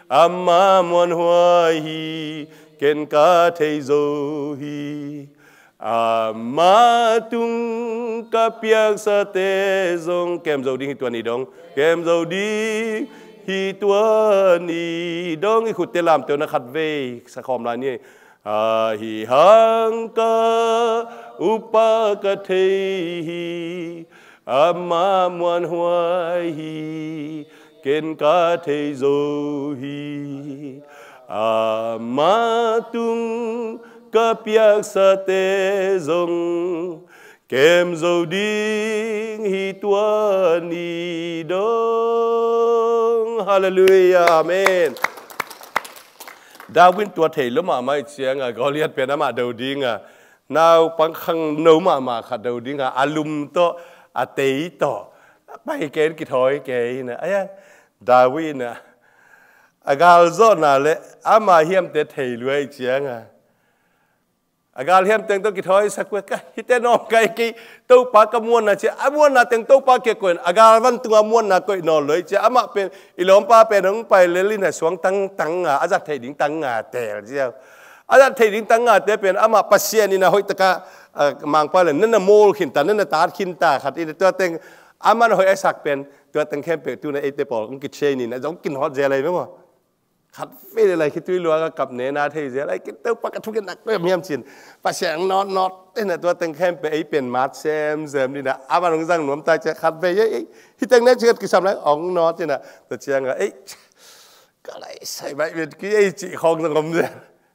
อามามวนหัวฮิเกนกะเทโซฮิ mà tung cả piak sa te zong kem dầu đi hi tuần đi dong kem dầu đi hi tuần đi dong hi khut te làm tiêu na khát về sa khom lại ni hi hang ka upa ka thei hi ama muan huai hi ken ka thei zo hi ama tung ka piak sa te zong kem dầu đi hi tuần đi dong hallelujah amen David ตัวเทลมาไม่เชียงอ่ะก็เรียกเป็นมาดาวดิ้งอ่ะนาวปังคังโนมามาขัดดาวดิ้งอ่ะอารมณ์โตอาเตยโตไปเกณฑ์กี่ถอยเกณฑ์นะไอ้ดาวิดนะอากาลโซน่ะเลยอามาเฮียมเตเทลวยเชียงอ่ะอากาลเฮียมเต็งตัวกี่ถอยสักเวกฮิตเตนอมไกกี่ตัวปากมวนนะเจ้ามวนนะเต็งตัวปากเกี่ยกวนอากาลวันตัวมวนนะก็นอนเลยเจ้ามาเป็นอีหลอมป้าเป็นน้องไปเลลินะสวงตั้งตั้งอ่ะอาจารย์ไทยดิ้งตั้งอ่ะแต่เจ้าอาจารย์ไทยดิ้งตั้งอ่ะแต่เป็นอามาปัสเซียนี่นะหอยตะกะมังป้าเลยนั่นน่ะโมลขินตานั่นน่ะตาขินตาขัดอีตัวเต็งอามันหอยไอ้สักเป็นตัวเต็งแค่เป็นตัวในไอ้เตปอลมันกินเชนี่นะจ้องกินฮอตเจอะไรไหมวะขัดเฟรอะไรคิดตัวรัวกับเนนาเทียอะไรคิดตัวปากกระทุกนักด้วยมีมจินปัสเซียงนอนนอนเต้นตัวเต็งแค่เป็นไอ้เป็นมาร์เซมเซมนี่นะอามันลงสั่งหนุ่มตาจะขัดไปยัยที่เต็งนั่นเชื่อกี่สามแล้วอ๋องนอนนี่นะแต่เชียงอ่ะไอ้ก็เลยใส่ใบเป็นกี่ไอ้จีคองสังคมเลย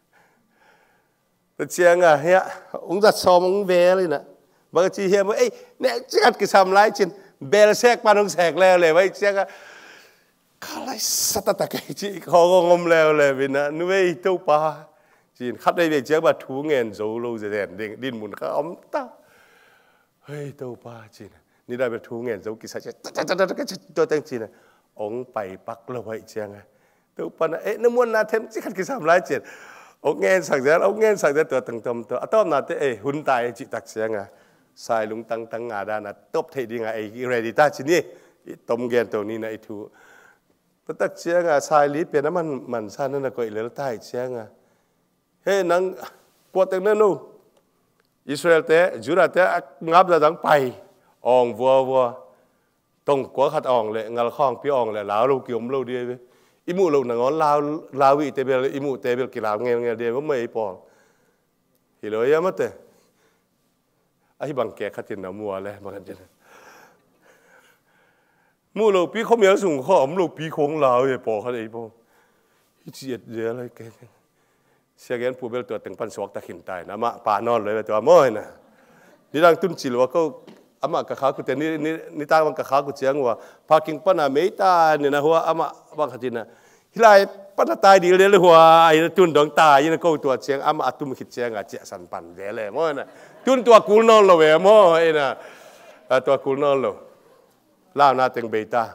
แต่เชียงอ่ะเฮียองค์จัดซอมองค์เวเลยนะบางทีเฮียว่าไอ้เนี่ยเชื่อกี่สามแล้วจินเบลเซกปานองแสกแล้วเลยไว้เชียงอ่ะข้าเลยสัตตะไกจีเขาก็งมแล้วเลยวินะนึกว่าเต้าปลาจีนขัดได้เบียเจ้าบัดทูเงินโจโลเจเดนดิ่งดินมุนเขาอมตาเฮ้ยเต้าปลาจีนนี่ได้บัดทูเงินโจกิสัจจะจะจะจะตัวเต็งจีนองไปปักเราไว้เชียงไงเต้าปลาเอ๊ะน้ำมันนาเทมจีขัดกี่สามร้อยเจ็ดองเงินสักเดียวองเงินสักเดียวตัวตึงตมตัวต้อมนาเตเอ้หุ่นตายจีตักเชียงไงสายลุงตังตังงาดานะตบเทดีไงไอ้เรดิตาจีนี่ต้มเงินตัวนี้นะไอ้ทูแต่ตักเชียงอ่ะสายลีเป็นน้ำมันมันซ่านั่นนะก็อีเหลือใต้เชียงอ่ะเฮ้นังปวดแต่นั่นนู่อิสราเอลเตะจุราเตะงับจะดังไปอ่องวัววัวตรงกัวขัดอ่องเลยงาข้องพี่อ่องเลยลาวเราเกี่ยวมเราเดียวอิมูเราหนังอ๋อลาวลาวิเตเบลอิมูเตเบลกี่ลาวเงี้ยเงี้ยเดียวว่าไม่ปองฮิโรยามัตเตไอ้บังแกขัดจินน้ำมัวเลยบางทีมูเราปีเขามีอะไรสูงข้อมเราปีโค้งลาวอย่าปอเขาไอ้พวกฮิจิตเยอะอะไรแกเสียแกนผู้เบลตัวตึงปันสวกตะขินตายนะมาป่านอนเลยตัวม้อยนะนี่ดังตุ้นจิลว่าก็อามากับขากูแต่นี่นี่นี่ตาวันกับขากูเจียงว่าพากิงปันอะไม่ตาเนี่ยนะหัวอามาบางขจินนะฮิไลปันตายดีเลยเลยหัวไอ้ตุ้นดวงตายี่นะก็ตัวเจียงอามาตุ้มขิดเจียงอ่ะเจสันปันเดี๋ยวเลยม้อยนะตุ้นตัวกูนอนเราเว้ยม้อยนะตัวกูนอนเราล่าหน้าเต็งเบต้า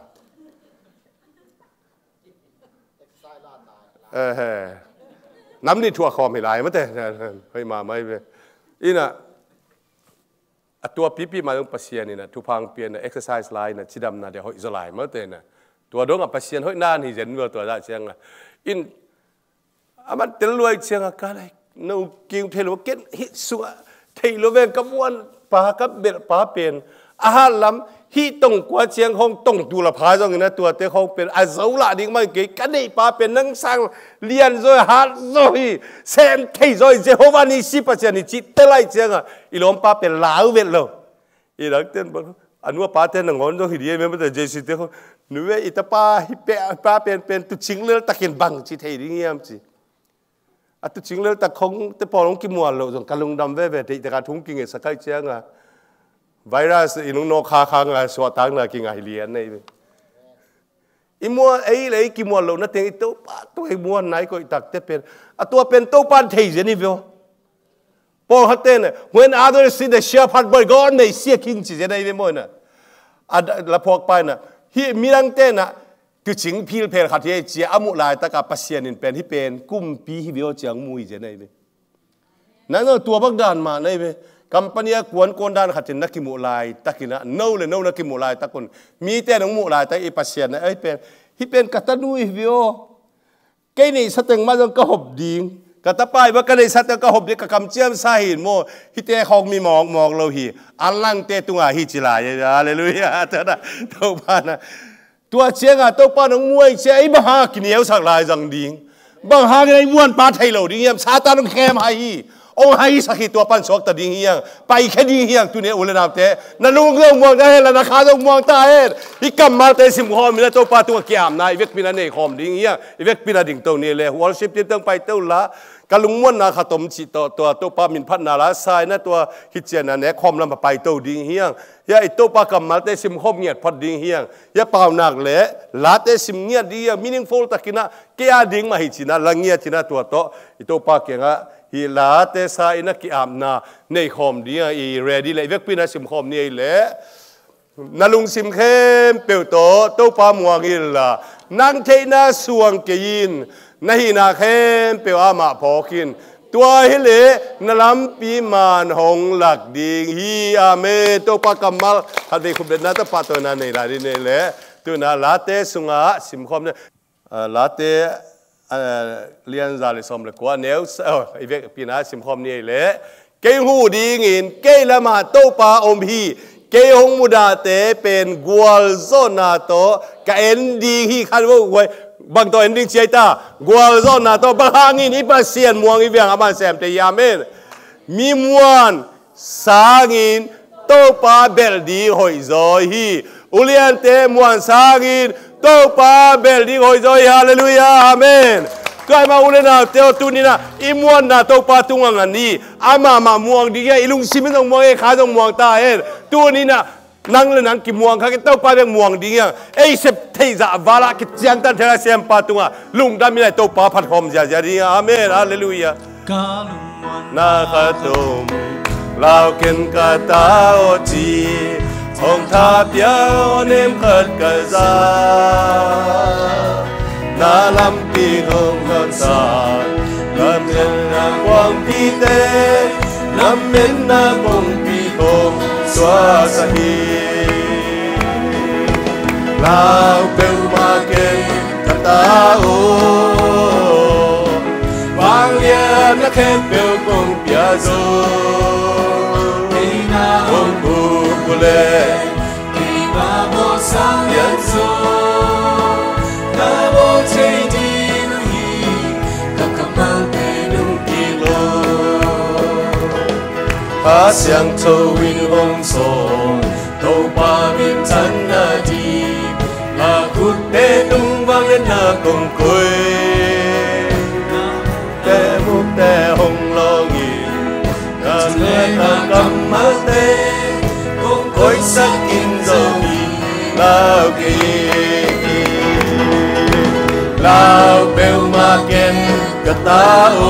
เออน้ำนี่ทั่วคอไม่ไหลมั้งแต่เฮ้ยมาไม่ไปอีน่ะตัวปีปีมาต้องปัสเซียนี่นะทุพังเปลี่ยน exercise ไลน์นะชิดำนะเดี๋ยวเขาอิสระมั้งแต่น่ะตัวดงกับปัสเซียนเฮ้ยน่านี่เห็นว่าตัวได้เชียงอ่ะอินอามันเตลวยเชียงอ่ะกันไอ้นูกิ้งเทลวเก็ตฮิสัวเทลวเวงกับวันปากับเบลปาเป็นอาหารล้ำที่ตรงกว่าเชียงของตรงตัวละพายตรงนี้ตัวเตะเขาเป็นอาเซาละดิ้งไม่เกี่ยกันได้ป้าเป็นนังสังเรียนโดยฮาร์ดโดยเซนเทย์โดยเจโฮวานิสิปัจจัยนิจิตเตไลเชียงอ่ะอีหลอมป้าเป็นลาวเวทโลอีหลังเต้นบอกอันว่าป้าเต้นงอนต้องหิดีไม่เป็นแต่เจสิเตเขาหนูเวอิตาป้าฮิเปป้าเป็นเป็นตุชิงเลตะเขียนบังจิตเฮดิ้งยามจิอ่ะตุชิงเลตะคงเตปอลงกิมัวโลจงการลงดำเวเวทีแต่การทุ่งกิงเอสกายเชียงอ่ะไวรัสอินุโนคาคังอ่ะสวัสดิ์นะกินไงเลียนนี่อิมัวไอ้เลยกิมัวโลนั่นเองตัวป้าตัวไอ้มัวไหนก็ตักเตเป็นอ่ะตัวเป็นตัวป้าเทียนี่วิวพอฮัตเต้น when others see the sheep had boy God may see a king จีเจนี่วิมัวน่ะอ่ะแล้วพอไปน่ะที่มีรังเต้นน่ะตัวจิงพิลเพลขัดที่เจียอามุลายตะกับปัสเซียนินเป็นที่เป็นกุ้มปีที่วิวเจียงมุยเจนี่วินั่นน่ะตัวบักดานมานี่วิกัมปนีกวนคนด้านขัดจินนักกิมุลายตะกินะโน่เลยโน่นักกิมุลายตะคนมีแต่หนังมุลายตะอีปัสเซียนนะไอ้เป็นที่เป็นกัตตันุยวิโอแกนี่สตึงมาจนกระหบดิ่งกกตาไปว่ากันในสัตว์ก็หอบเด็กกำเจียมสาหินโมฮิเตของมีมองมองเราหีอันลังเตตุงาฮิจิลายอะเลลุยาเถอะนะตัวป้านะตัวเชียงอ่ะตัวป้าน้องมวยเชียไอ้บ้ากินเหนียวสักลายจังดิ้งบางหาไอ้ม้วนปลาไทยเราดิ้งซาตานต้องแคมให้องให้สักตัวปันสอกตัดดิ้งเฮียงไปแค่ดิ้งเฮียงตัวเนี้ยอุลนาเตนั่นลุงเรื่องมองได้แล้วนะข้าต้องมองตาเอ็ดอีกำมาเตสิมหอมมีแล้วตัวป้าตัวเกี่ยมนายเวกปีนันเองหอมดิ้งเฮียงเวกปีนันดิ้งตัวนี้เลยวอลชิปที่ต้องไปเต้าละกาลุงม้วนนาขตมจิตตัวตัวตัวป้ามินพัฒนาลาสายนะตัวฮิเจนันเนี่ยคอมลำไปเต้าดิ้งเฮียงยาไอตัวป้ากำมาเตสิมหอมเงียดพัดดิ้งเฮียงยาเปล่าหนักเลยลาเตสิมเงียดดิ้งมินิงโฟลตะกินะเกียดิ้งมาฮิจินะลังเงียจินะตัวโตไอตัวป้าเก่งอะฮิลาเตสายนักกิอามนาในคอมดิ้งอีเรดี้เลยเวกปีนัสิมหอมนี่เลยนาลุงสิมเข้มเปียวโตตัวป้ามัวกิลละนั่งเทน่าสวงเกินนาฮินาเข้มเปียวอามาพอกินตัวฮิเลนลำปีมานหงหลักดิงฮีอาเมตัวปากำมัลฮัดเวคุเบนนาตปาตัวนั้นในรายนี้แหละตัวน่าลาเตสุงาสิมคอมเนี่ยลาเตเลียนซาลิสอมเลยกว่าเนวเออไอเวกปีนาสิมคอมนี่แหละเกยหูดีงินเกยละมาตัวปาอมฮีเกยหงมุดาเตเป็นกัวลโซนาโตกะเอ็นดีฮีคันว่าไว้บางตัวเอ็นดิ้งเชียตากัวลโซนาโตบางหางินอีปัสเซียนมวงอีเวียงอามันแซมเตยาเมนมีมวนสางินโตปาเบลดีหอยโซฮีอุเลียนเตมวนสางินโตปาเบลดีหอยโซฮีฮาเลลูยาอาเมนก็ไอ้มาอุเลนาเตอตุนีนะอิมวนนาโตปาตุงงันนี้อามามาม่วงดีแค่อิลุงซิมิต้องม่วงเอขาต้องม่วงตาเอ็ดตัวนี้นะนั่งเลยนั่งกิม่วงข้าก็เต้าปาเป็นม่วงดีแค่ไอ้เสพเทจ่าวาระกิจยันตันเทระเสียมปาตุงะลุงดามิได้เต้าปาพัดหอมจะจะดีอาเมนฮาเลลูยานาคาตุมลาวเกินกาตาโอจีองทาเปียวเนมขัดกะซานาลำปีหงกันสาลำเงินนากวางปีเตลำเม็นนาปงปีหงสวาสหีลาวเปลมาเก่งกะตาโอวางเลียนนักเข็มเปลปงเปียโซปงบูกุเลกีมาโมสังยันโซนาโมเทดีนุฮีกับกำมังเป็นอุกิโลพาเสียงโทวินวงโซโตปาบินทันนาดีลาคุดเตตุงวังเลนากงกุยแต่มุกแต่หงลองินกันเลนากำมังเตกงกุยสักกินโซมีลาวกีลาวเปลมาเก็นกะตาโอ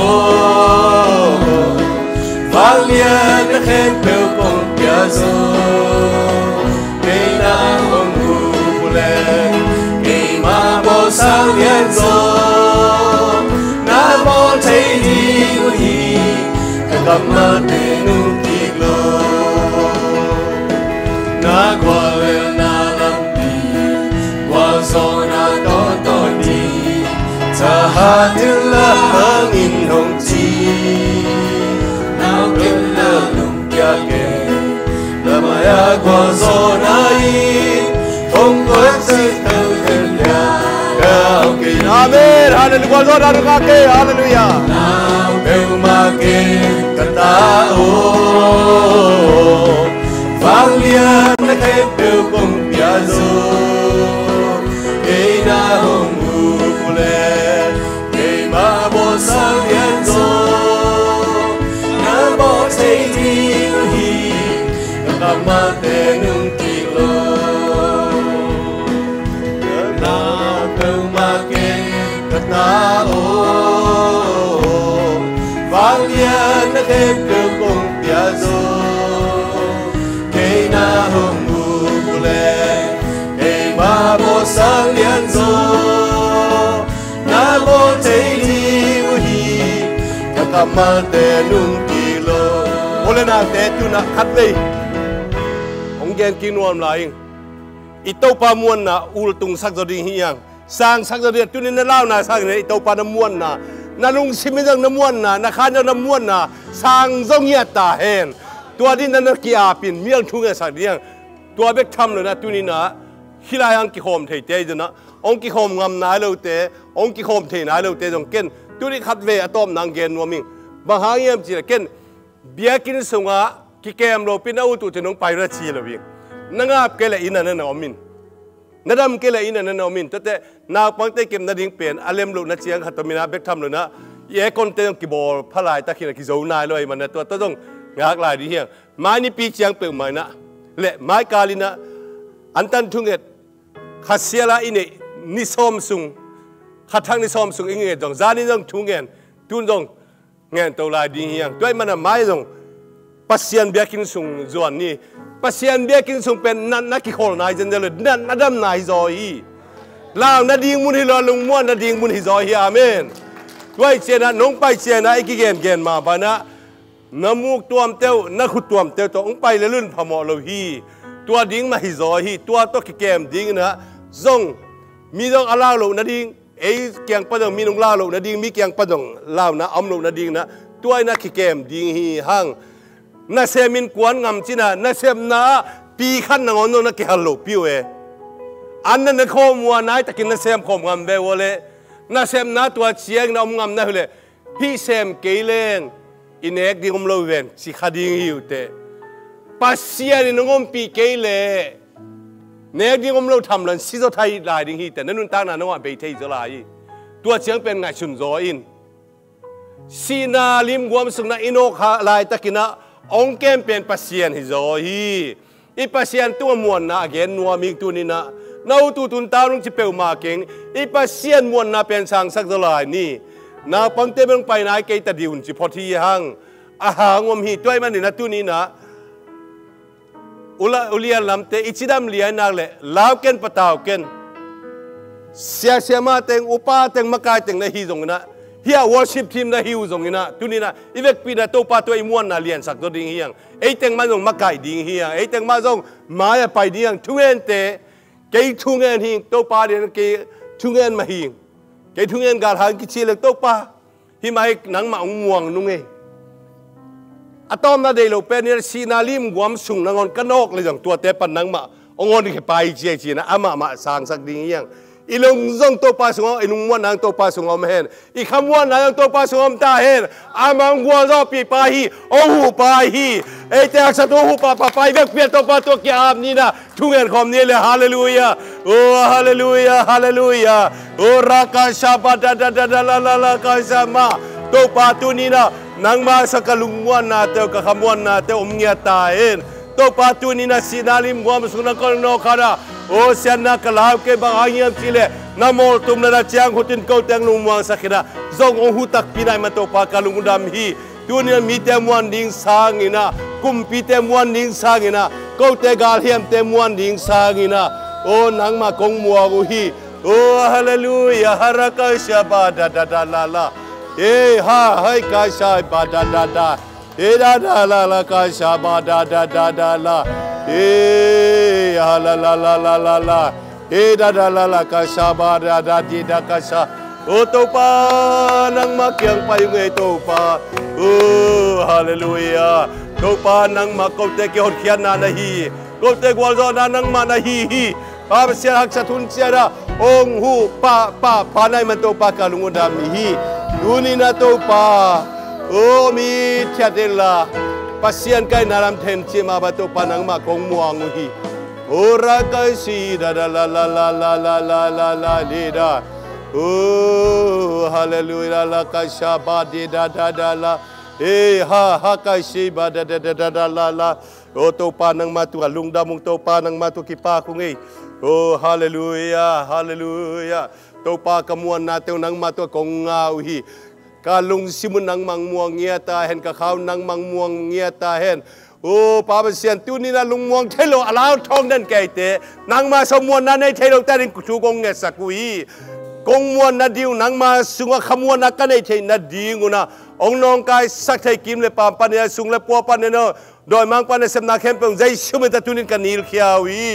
ฟังเลียนนักเข็นเปลปงเปียโซเกยนาหงกูบุเลเกยมาโบสังเลียนโซนาโมเทดีวุฮีกะกำมาเตนุกิโลนากวาเลนาลัมปีกวาโซนาโตโตดีถ้าหาถึงละหางินหงจีนาเกลละลุงแก่เกละมายากวาโซนาอีคงก็จะเท่าเดิมยาโอเคอาเมนฮาเลลูยาโซนาลุกาเกฮาเลลูยานาเบลมาเกกะตาโอฟังเลียนนักเข็มเปลปงเปียโซเกยนาหงกูกุเลเกยมาโบสังเลียนโซนาโมเทดีวุฮีกะกำมาเตนุกิโลลาเปลมาเกกะตาโอฟังเลียนนักเข็มเปลปงเปียโซนาหงกูกุเลเกยมาโบสังเลียนโซนาโมเทดีวุฮีกะกำมาเตนุกิโลโอเลนาเตตุนะคัดเลยองเกนกินวอมลายอิโตปามวนนะอุลตุงสักจดิงเฮียงสร้างสักจดิงตุนินเล่านาสักเนี่ยอิโตปานมวนนะนาลุงซิมิจังน้ำม้วนนะนาคาจังน้ำม้วนนะสางจงเงียตาเห็นตัวนี้นั่นกีอาปินเมียงทุ่งเอสักเดียงตัวเบกทำเลยนะตัวนี้นะฮิลายังกิโฮมเทเตจนะองกิโฮมงำนายเราเตองกิโฮมเทนายเราเตจงเกินตัวนี้ขัดเวอตอมนางเกนวัวมิงบางหางเยี่ยมจีเกินเบียกินสงะกิเกมเราเป็นเอาตัวจะน้องไปรัชชีเราวิ่งนังอาบเกลอินนั่นน่ะอมินนัดมเกลอินนั่นน่ะอมินแต่นาปังเตเกมนัดยิงเปลี่ยนอาเลมลูกนัดเชียงขัดตัวมีนาเบกทำเลยนะเย่คนเตยงกิบอลพลายตะขินกิโซนายเลยมันนะตัวต้องงากลายดีเฮียไม้นี่ปีเชียงเปลือกไม้นะเละไม้กาลินะอันตันทุ่งเอ็ดขัดเสียละอินนี่นิสอมซุงขัดทางนิสอมซุงอิงเอ็ดจงจานี่จงทุ่งเงินตุนจงเงินตัวลายดีเฮียด้วยมันไม้จงปัสยันเบียกินซุงจวนนี่ปัสยันเบียกินซุงเป็นนันนักกิโคลนายจันเจริญนันนัดดำนายจอยลาวนัดยิงมุนฮิลาลุงม้วนนัดยิงมุนฮิจอยอาเมนด้วยเจนะน้องไปเจนะไอ้กิเกนเกนมาปะนะน้ำมูกตัวมเต้านักขุดตัวมเต้าตัวองไปเลื่อนพมอเราฮีตัวดิ้งมาฮิจอยฮีตัวตัวกิเกมดิ้งนะจงมีจงอาลาโลนัดดิ้งไอ้เกียงปะดงมีน้องลาโลนัดดิ้งมีเกียงปะดงลาวนะอมโลนัดดิ้งนะตัวนักกิเกมดิ้งฮีหังน่าเสมินกวนงำจีน่ะน่าเสมน่าปีขันนงอนนักกิฮัลโลปิวเออันนั้นนักข้อมัวนายตะกินน่าเสมข้อมงำเบวเลยน่าเสมน่าตัวเชียงน่าอมงำน่าเลยพี่เสมเกลเลงอินเอกดิงอมโลเวนสิขาดิงฮิวเตปัสเซียนนงอมปีเกลเลเนกดิงอมโลทำลันซิโซไทยลายดิงฮิแต่นั่นนุ่นตั้งนานว่าเบยเทยจะลายตัวเชียงเป็นไงชุนโซอินซีนาลิมกวมสุงนาอินโอคาลายตะกินะองเกมเป็นปัสเซียนฮิโซฮีอีปัสเซียนตัวมวนนะเกนนัวมิกตัวนี้นะนาอุตุตุนตาลุงจิเปลมาเก่งอีปัสเซียนมวนนะเป็นสังสักจะลายนี่นาปังเตบังไปนายเกยตะดิวจิพอทีหังอาหางวมฮีตัวมันนี่นะตัวนี้นะอุลาอุลียลำเตอิจิดามเลียนักเลยลาวเกนปะตาวเกนเสียเสียมาเต็งอุปาเต็งมะกายเต็งนะฮีตรงนะเฮียวอร์ชิปทีมนะฮิวตรงนี้นะตัวนี้นะอีเวกปีนะตัวปาตัวอิมวนนะเลียนสักตัวดิ่งเฮียงไอเต็งมาตรงมะกายดิ่งเฮียงไอเต็งมาตรงมาอย่าไปดิ่งทุ่งเงินเตะเกยทุ่งเงินหิงตัวปาเดียนเกยทุ่งเงินมาหิงเกยทุ่งเงินการหางกิชิเล็กตัวปาฮิมาให้หนังมาองม่วงนุ่งเออะตอมนาเดโลเป็นเนี่ยซีนาลิมกวมสุงนังอนกันนอกเลยจังตัวเตะปันหนังมาองอนที่ไปเจียจีนะอามามาสางสักดิ่งเฮียงอีลงจงตัวปาสงออีนุ่งม้วนนางตัวปาสงอมเห็นอีคำม้วนนางตัวปาสงอมตาเห็นอามังกัวรอปีปาฮีโอ้หูปาฮีเอเจ้าสัตว์หูปาปาไปเบียกเบียตัวปาตัวเกียบนี่นะทุ่งเงินคอมนี่เลยฮาเลลูยาโอ้ฮาเลลูยาฮาเลลูยาโอ้รักชาบะดาดาดาดาลาลาลากาซามาตัวปาตัวนี้นะนางมาสักลุงม้วนนาเตอกะคำม้วนนาเตอมเงียตาเห็นตัวปาตัวนี้นะสีนาลิมกวมสุนัขคนนอกคาราโอ้เสียนักลาวเก็บบางอย่างที่เลยน้ำมอลตุมนาเชียงหุตินเกาเตงลุงมังสักนะจงองหุตักปีนัยมันตัวปากาลุงดำฮีตัวนี้มีเตมวันดิ้งสางินะกุมปีเตมวันดิ้งสางินะเกาเตกาลเฮียมเตมวันดิ้งสางินะโอ้นังมากงมัวกุฮีโอ้ฮาเลลูยาฮารักชาบาดาดาดาลาลาเอ้ฮาให้กาชาบาดาดาดาเอ้ดาดาลาลากาชาบาดาดาดาดาลาเอ้ฮาลาลาลาลาลาลาเอ้ดาดาลาลากาชาบาดาดาดีดากาชาโอ้ตัวปานังมาเกียงไปยังไงตัวปาโอ้ฮาเลลูยาตัวปานังมาเกาเตกิฮอดเขียนนานาฮีเกาเตกวอลโซนานังมานาฮีฮีปาเสียหักสะทุนเสียระองหูปาปาปาในมันตัวปากาลุงดามีฮีดูนี่นะตัวปาโอ้มีเทียเดลาปัสเซียนไกนารามเทนชิมาบะตัวปานังมากงมัวงูฮีโอรักสีดาดาลาลาลาลาลาลาลาลาลีดาโอ้ฮาเลลูยาลากาชาบาดีดาดาดาลาเอ้ฮาฮากาชีบาดาดาดาดาลาลาโอ้ตัวปานังมาตัวลุงดามุงตัวปานังมาตัวกิปาคุงเอโอ้ฮาเลลูยาฮาเลลูยาตัวปากมวนนาตัวนังมาตัวกงงาอุฮีกาลุงซิมุนังมังม่วงเงียตาเห็นกะเขานังมังม่วงเงียตาเห็นโอ้ป้าเป็นเสียนตู้นี่นะลุงม่วงเทโลอาลาวทองนั่นแกเตะนังมาสมวนนั้นในเทโลแต่ดิกูกงเงสักวีกงมวนนาดิวนังมาสุงขมวนนักกันในเทนาดีงูนะองน้องกายสักไทยกิมเลยปามปันเนี่ยสุงเลยปัวปันเนี่ยโดยมังปันเนี่ยสำนักเข้มเป็นใจชุ่มแต่ตู้นี่กันนิลเขียวี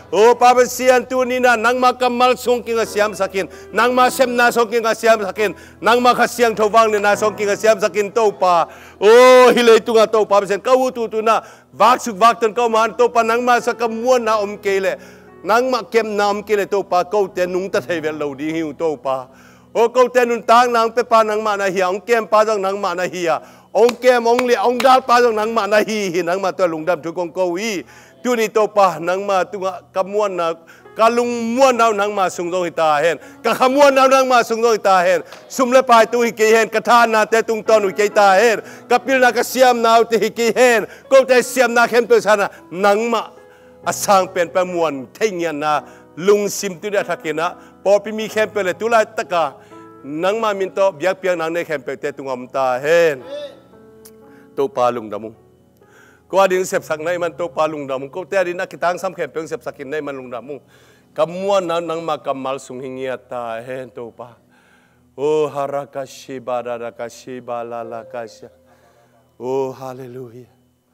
Oh pabasian tu ni na nang makamal songking siam sakin nang ma sem na songking siam sakin nang ma khasiang thowang ni na songking siam sakin to pa oh hilai tu nga to pa sen kau tu tu na vak suk vak ton kau man to pa nang ma sa Kha Muanna om kele nang ma kem na om kele to pa kau te nung ta thei vel lo di hiu to pa oh kau te nun tang nang pe pa nang ma na hi ong kem pa jong nang ma na hi ya ong kem ong li ong dal pa jong nang ma na hi hi nang ma to lung dam thu kong kau hi tu ni to pa nang ma tu Kha Muanna kalung Muanna nang ma sung dong ita hen ka Kha Muanna nang ma sung dong ita hen sum le pai tu hi ke hen ka tha na te tung ton hu ke ta hen ka pil na ka siam na te hi ke hen ko te siam na khem pe sana nang ma asang pen pa muan thengyan na lung sim tu da thakena po pi mi khem pe le tu la taka nang ma min to biak piang nang ne khem pe te tungam ta hen to pa lung damu ko ading sep sak nai man to pa lung damu ko te adin na kitang sam khem peng sep sakin nai man lung damu Kha Muanna nang ma kamal sung hingia ta hen to pa oh haraka shiba da ka shiba la la ka sha oh hallelujah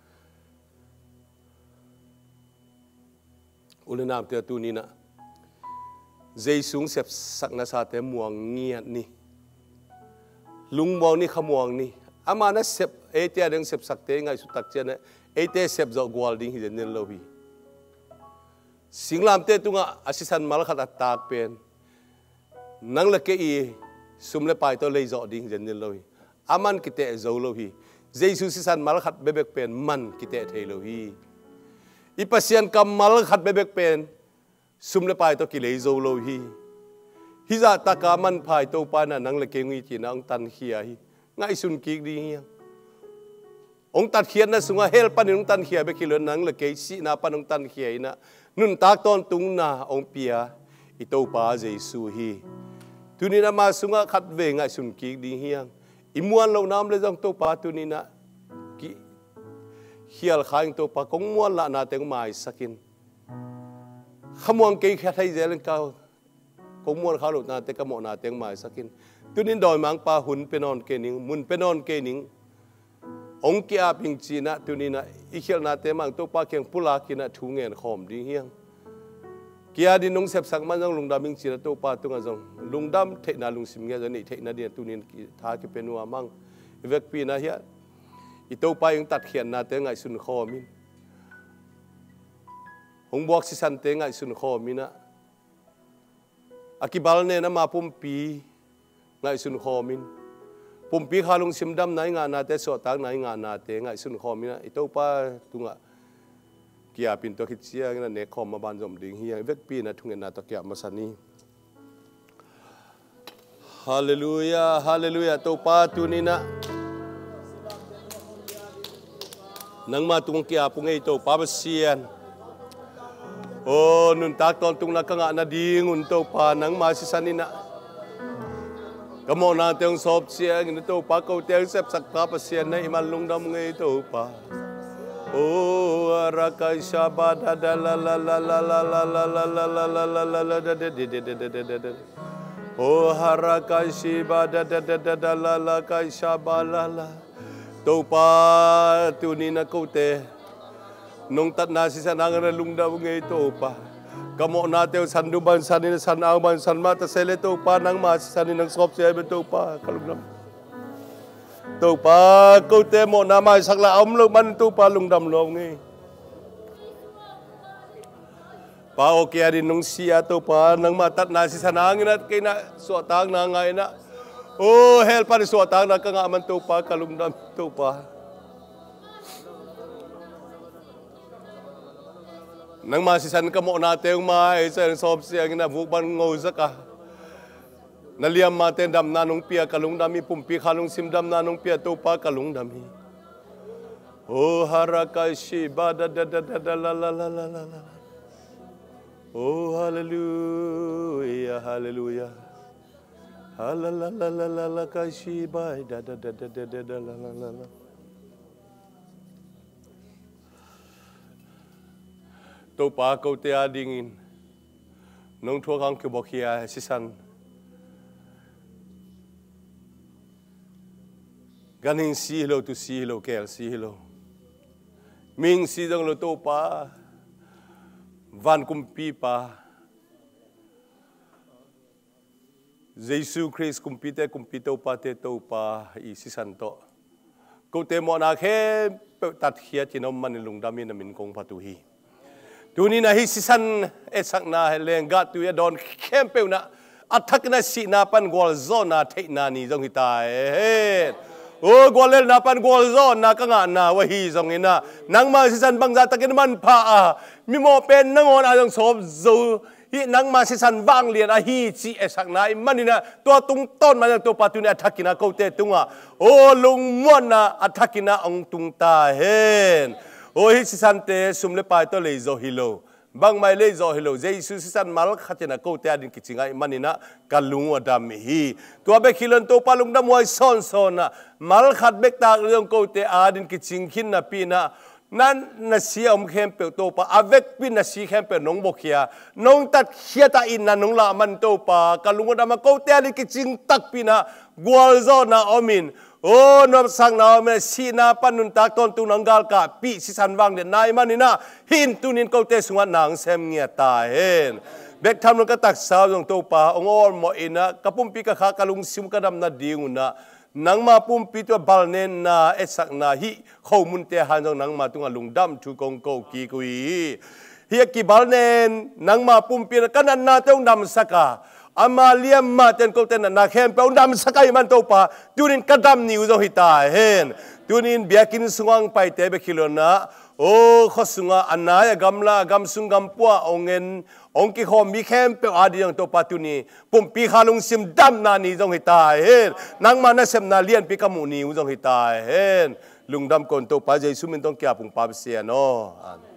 ule nam te tu ni na zai sung sep sak na sa te muang ngiat ni lung muang ni khamuang ni ama na sep e te ading sep sak te ngai su tak chen e te sep zo gwal ding hi nen lo hi singlam te tu nga asisan mal khat atak pen nang la ke i sum le pai to le zo ding jen nen lo hi aman kite zo lo hi jesu sisan mal khat bebek pen man kite thei lo hi ipasian kamal khat bebek pen sum le pai to ki le zo lo hi hi za ta ka man phai to pa na nang le ke ngi chi nang tan khia hi ngai sun ki di hi ông tan khiết na sunga hel pan ông tan khia be kilon nang le ke si na pan ông tan khia ina nun tak ton tung na ông pia i to pa jesu hi tu ni na ma sunga khat ve ngai sun ki di hiang i muan lo nam le jong to pa tu ni na ki hial khang to pa kong muan la na teng mai sakin khamuang ke kha thai zel ka kong muan kha lo na te ka mo na teng mai sakin tu nin doi mang pa hun penon ke ning mun penon ke ning ông kia ping chi na tu ni na ikhel na te mang to pa keng pula ki na thu ngen khom ding hiang kia di nong sep sak man jong lung dam ming chi na to pa tu nga jong lung dam the na lung sim nge jani the na dia tu ni tha ki penua mang vek pi na hia i to pa yung tat khian na te ngai sun kho min hong bok si san te ngai sun kho min na akibal ne na ma pum pi ngai sun kho min pum pi khalung sim dam nai nga na te so tak nai nga na te ngai sun khom ina i to pa tunga kia pin to khit sia na ne khom ma ban jom ding hi vek pi na thungen na to kya masani hallelujah hallelujah to pa tu ni na nang ma tung kia pu ngei to pa ba sian oh nun tak ton tung na ka nga na ding un to pa nang ma si sanina Kamo na teng sop siang ni to pa ko teng sep sak pa pa sian na iman lung dam ngai to pa oh araka shaba da da la la la la la la la la la la la la la la da da da da da da oh haraka shiba da da da da da la la ka shaba la la to pa tu ni na ko te nong tat na si sanang na lung dam ngai to pa Kamo na teo sandu ban sanin san au ban san ma ta sele to pa nang ma sanin nang sop se ben to pa kalung dam to pa ko te mo na mai sak la om lo man to pa lung dam lo ngi pa o ke ari nung sia to pa nang ma tat na si sanang na ke na so tang na ngai na o hel pa so tang na ka nga man to pa kalung dam to pa nang masisan ka mo na teng mai sa sob siang na vuk ban ngo zaka naliam ma ten dam na nung pia kalung dami pumpi khalung sim dam na nung pia to pa kalung dami oh haraka shiba da da da da la la la la la oh hallelujah hallelujah hallelujah la ka shiba da da da da da la la la la to pa ko te adingin nong thua kang ke bokhia sisan ganin si lo tu si lo kel si lo ming si dong lo to pa วันกุมปีปาเยซูคริสต์กุมปีเตกุมปีโตปาเตโตปาอีสิสันโตกูเตมอนาเคเปตัดเขียจินอมมันลุงดามินามินกงพัตุฮีดูนี่นะฮิสิสันเอสักนาเฮเลงกัดตัวยาดอนเข้มเปวนะอัฐกนาสีนาปันกอลโซนาเทนานีจงฮิตายเฮ้โอ้กอลเลนาปันกอลโซนากังานาวะฮีจงอินะนังมาสิสันบังจัตตะกินมันพามิโมเป็นนังอนอาจงสอบจูฮีนังมาสิสันวางเลียนอาฮีจีเอสักนาอิมันนี่นะตัวตุงต้นมาจากตัวปาตุนอัฐกินาโกเตตุงอ่ะโอ้ลุงม้วนนะอัฐกินาองตุงตาเฮนโอ้ฮิสิสันเตสุมเลปายตัวเลยโซฮิโลบางไม่เลยโซฮิโลเจสุสิสันมาลขัดนะโกเตอดินกิจงไงมันนี่นะกัลลุงอดามิฮีตัวเบคิลันตัวปาลุงดำมวยซ้อนซ้อนนะมาลขัดเบกตากเรื่องโกเตอดินกิจงขินนะปีนะนั่นนัสเซียอมเข้มเปิลตัวปาอเวกปีนัสเซียเข้มเปิลน้องบกเขียน้องตัดเขียตาอินนะน้องละมันตัวปากัลลุงอดามาโกเตอดินกิจงตักปีนะกวลโซนะอมินโอ้นบสังนาเมสีนาปันนุนตากตอนตุนังกาลกาปีสิสันวังเดนนายมันนี่นะหินตุนินโกเตสุงวนนางเซมเงียตาเห็นเบกทำนุนก็ตักสาวตรงตัวป่าองอร์มอินะกระปุ่มปีกะขากะลุงซิมกระดำนาดีงุนะนังมาปุ่มปีตัวบาลเนนนาเอสักนาฮิข้าวมุนเตหันจงนังมาตุงลุงดำทุกงโกกีกุยเฮียกีบาลเนนนังมาปุ่มปีนะกันนาเตงดำสักาอามาเลียมมาเต็นโกเต็นนาเข้มเปาดำสกายมันโตปาดูนินกระดำนิวจงฮิตาเห็นดูนินเบียกินสุงังไปเตะเบคิโลนะโอ้ข้อสุงาอันนายกำลากำสุงกำปัวองเงินองกิคอมมีเข้มเปอาดียังโตปาตุนีปุ่มปีขาลุงซิมดำนานีจงฮิตาเห็นนังมาเนเซมนาเลียนปีกามูนิวจงฮิตาเห็นลุงดำคนโตปาเจสุมินต้องเกี่ยปุ่งปาเสียโน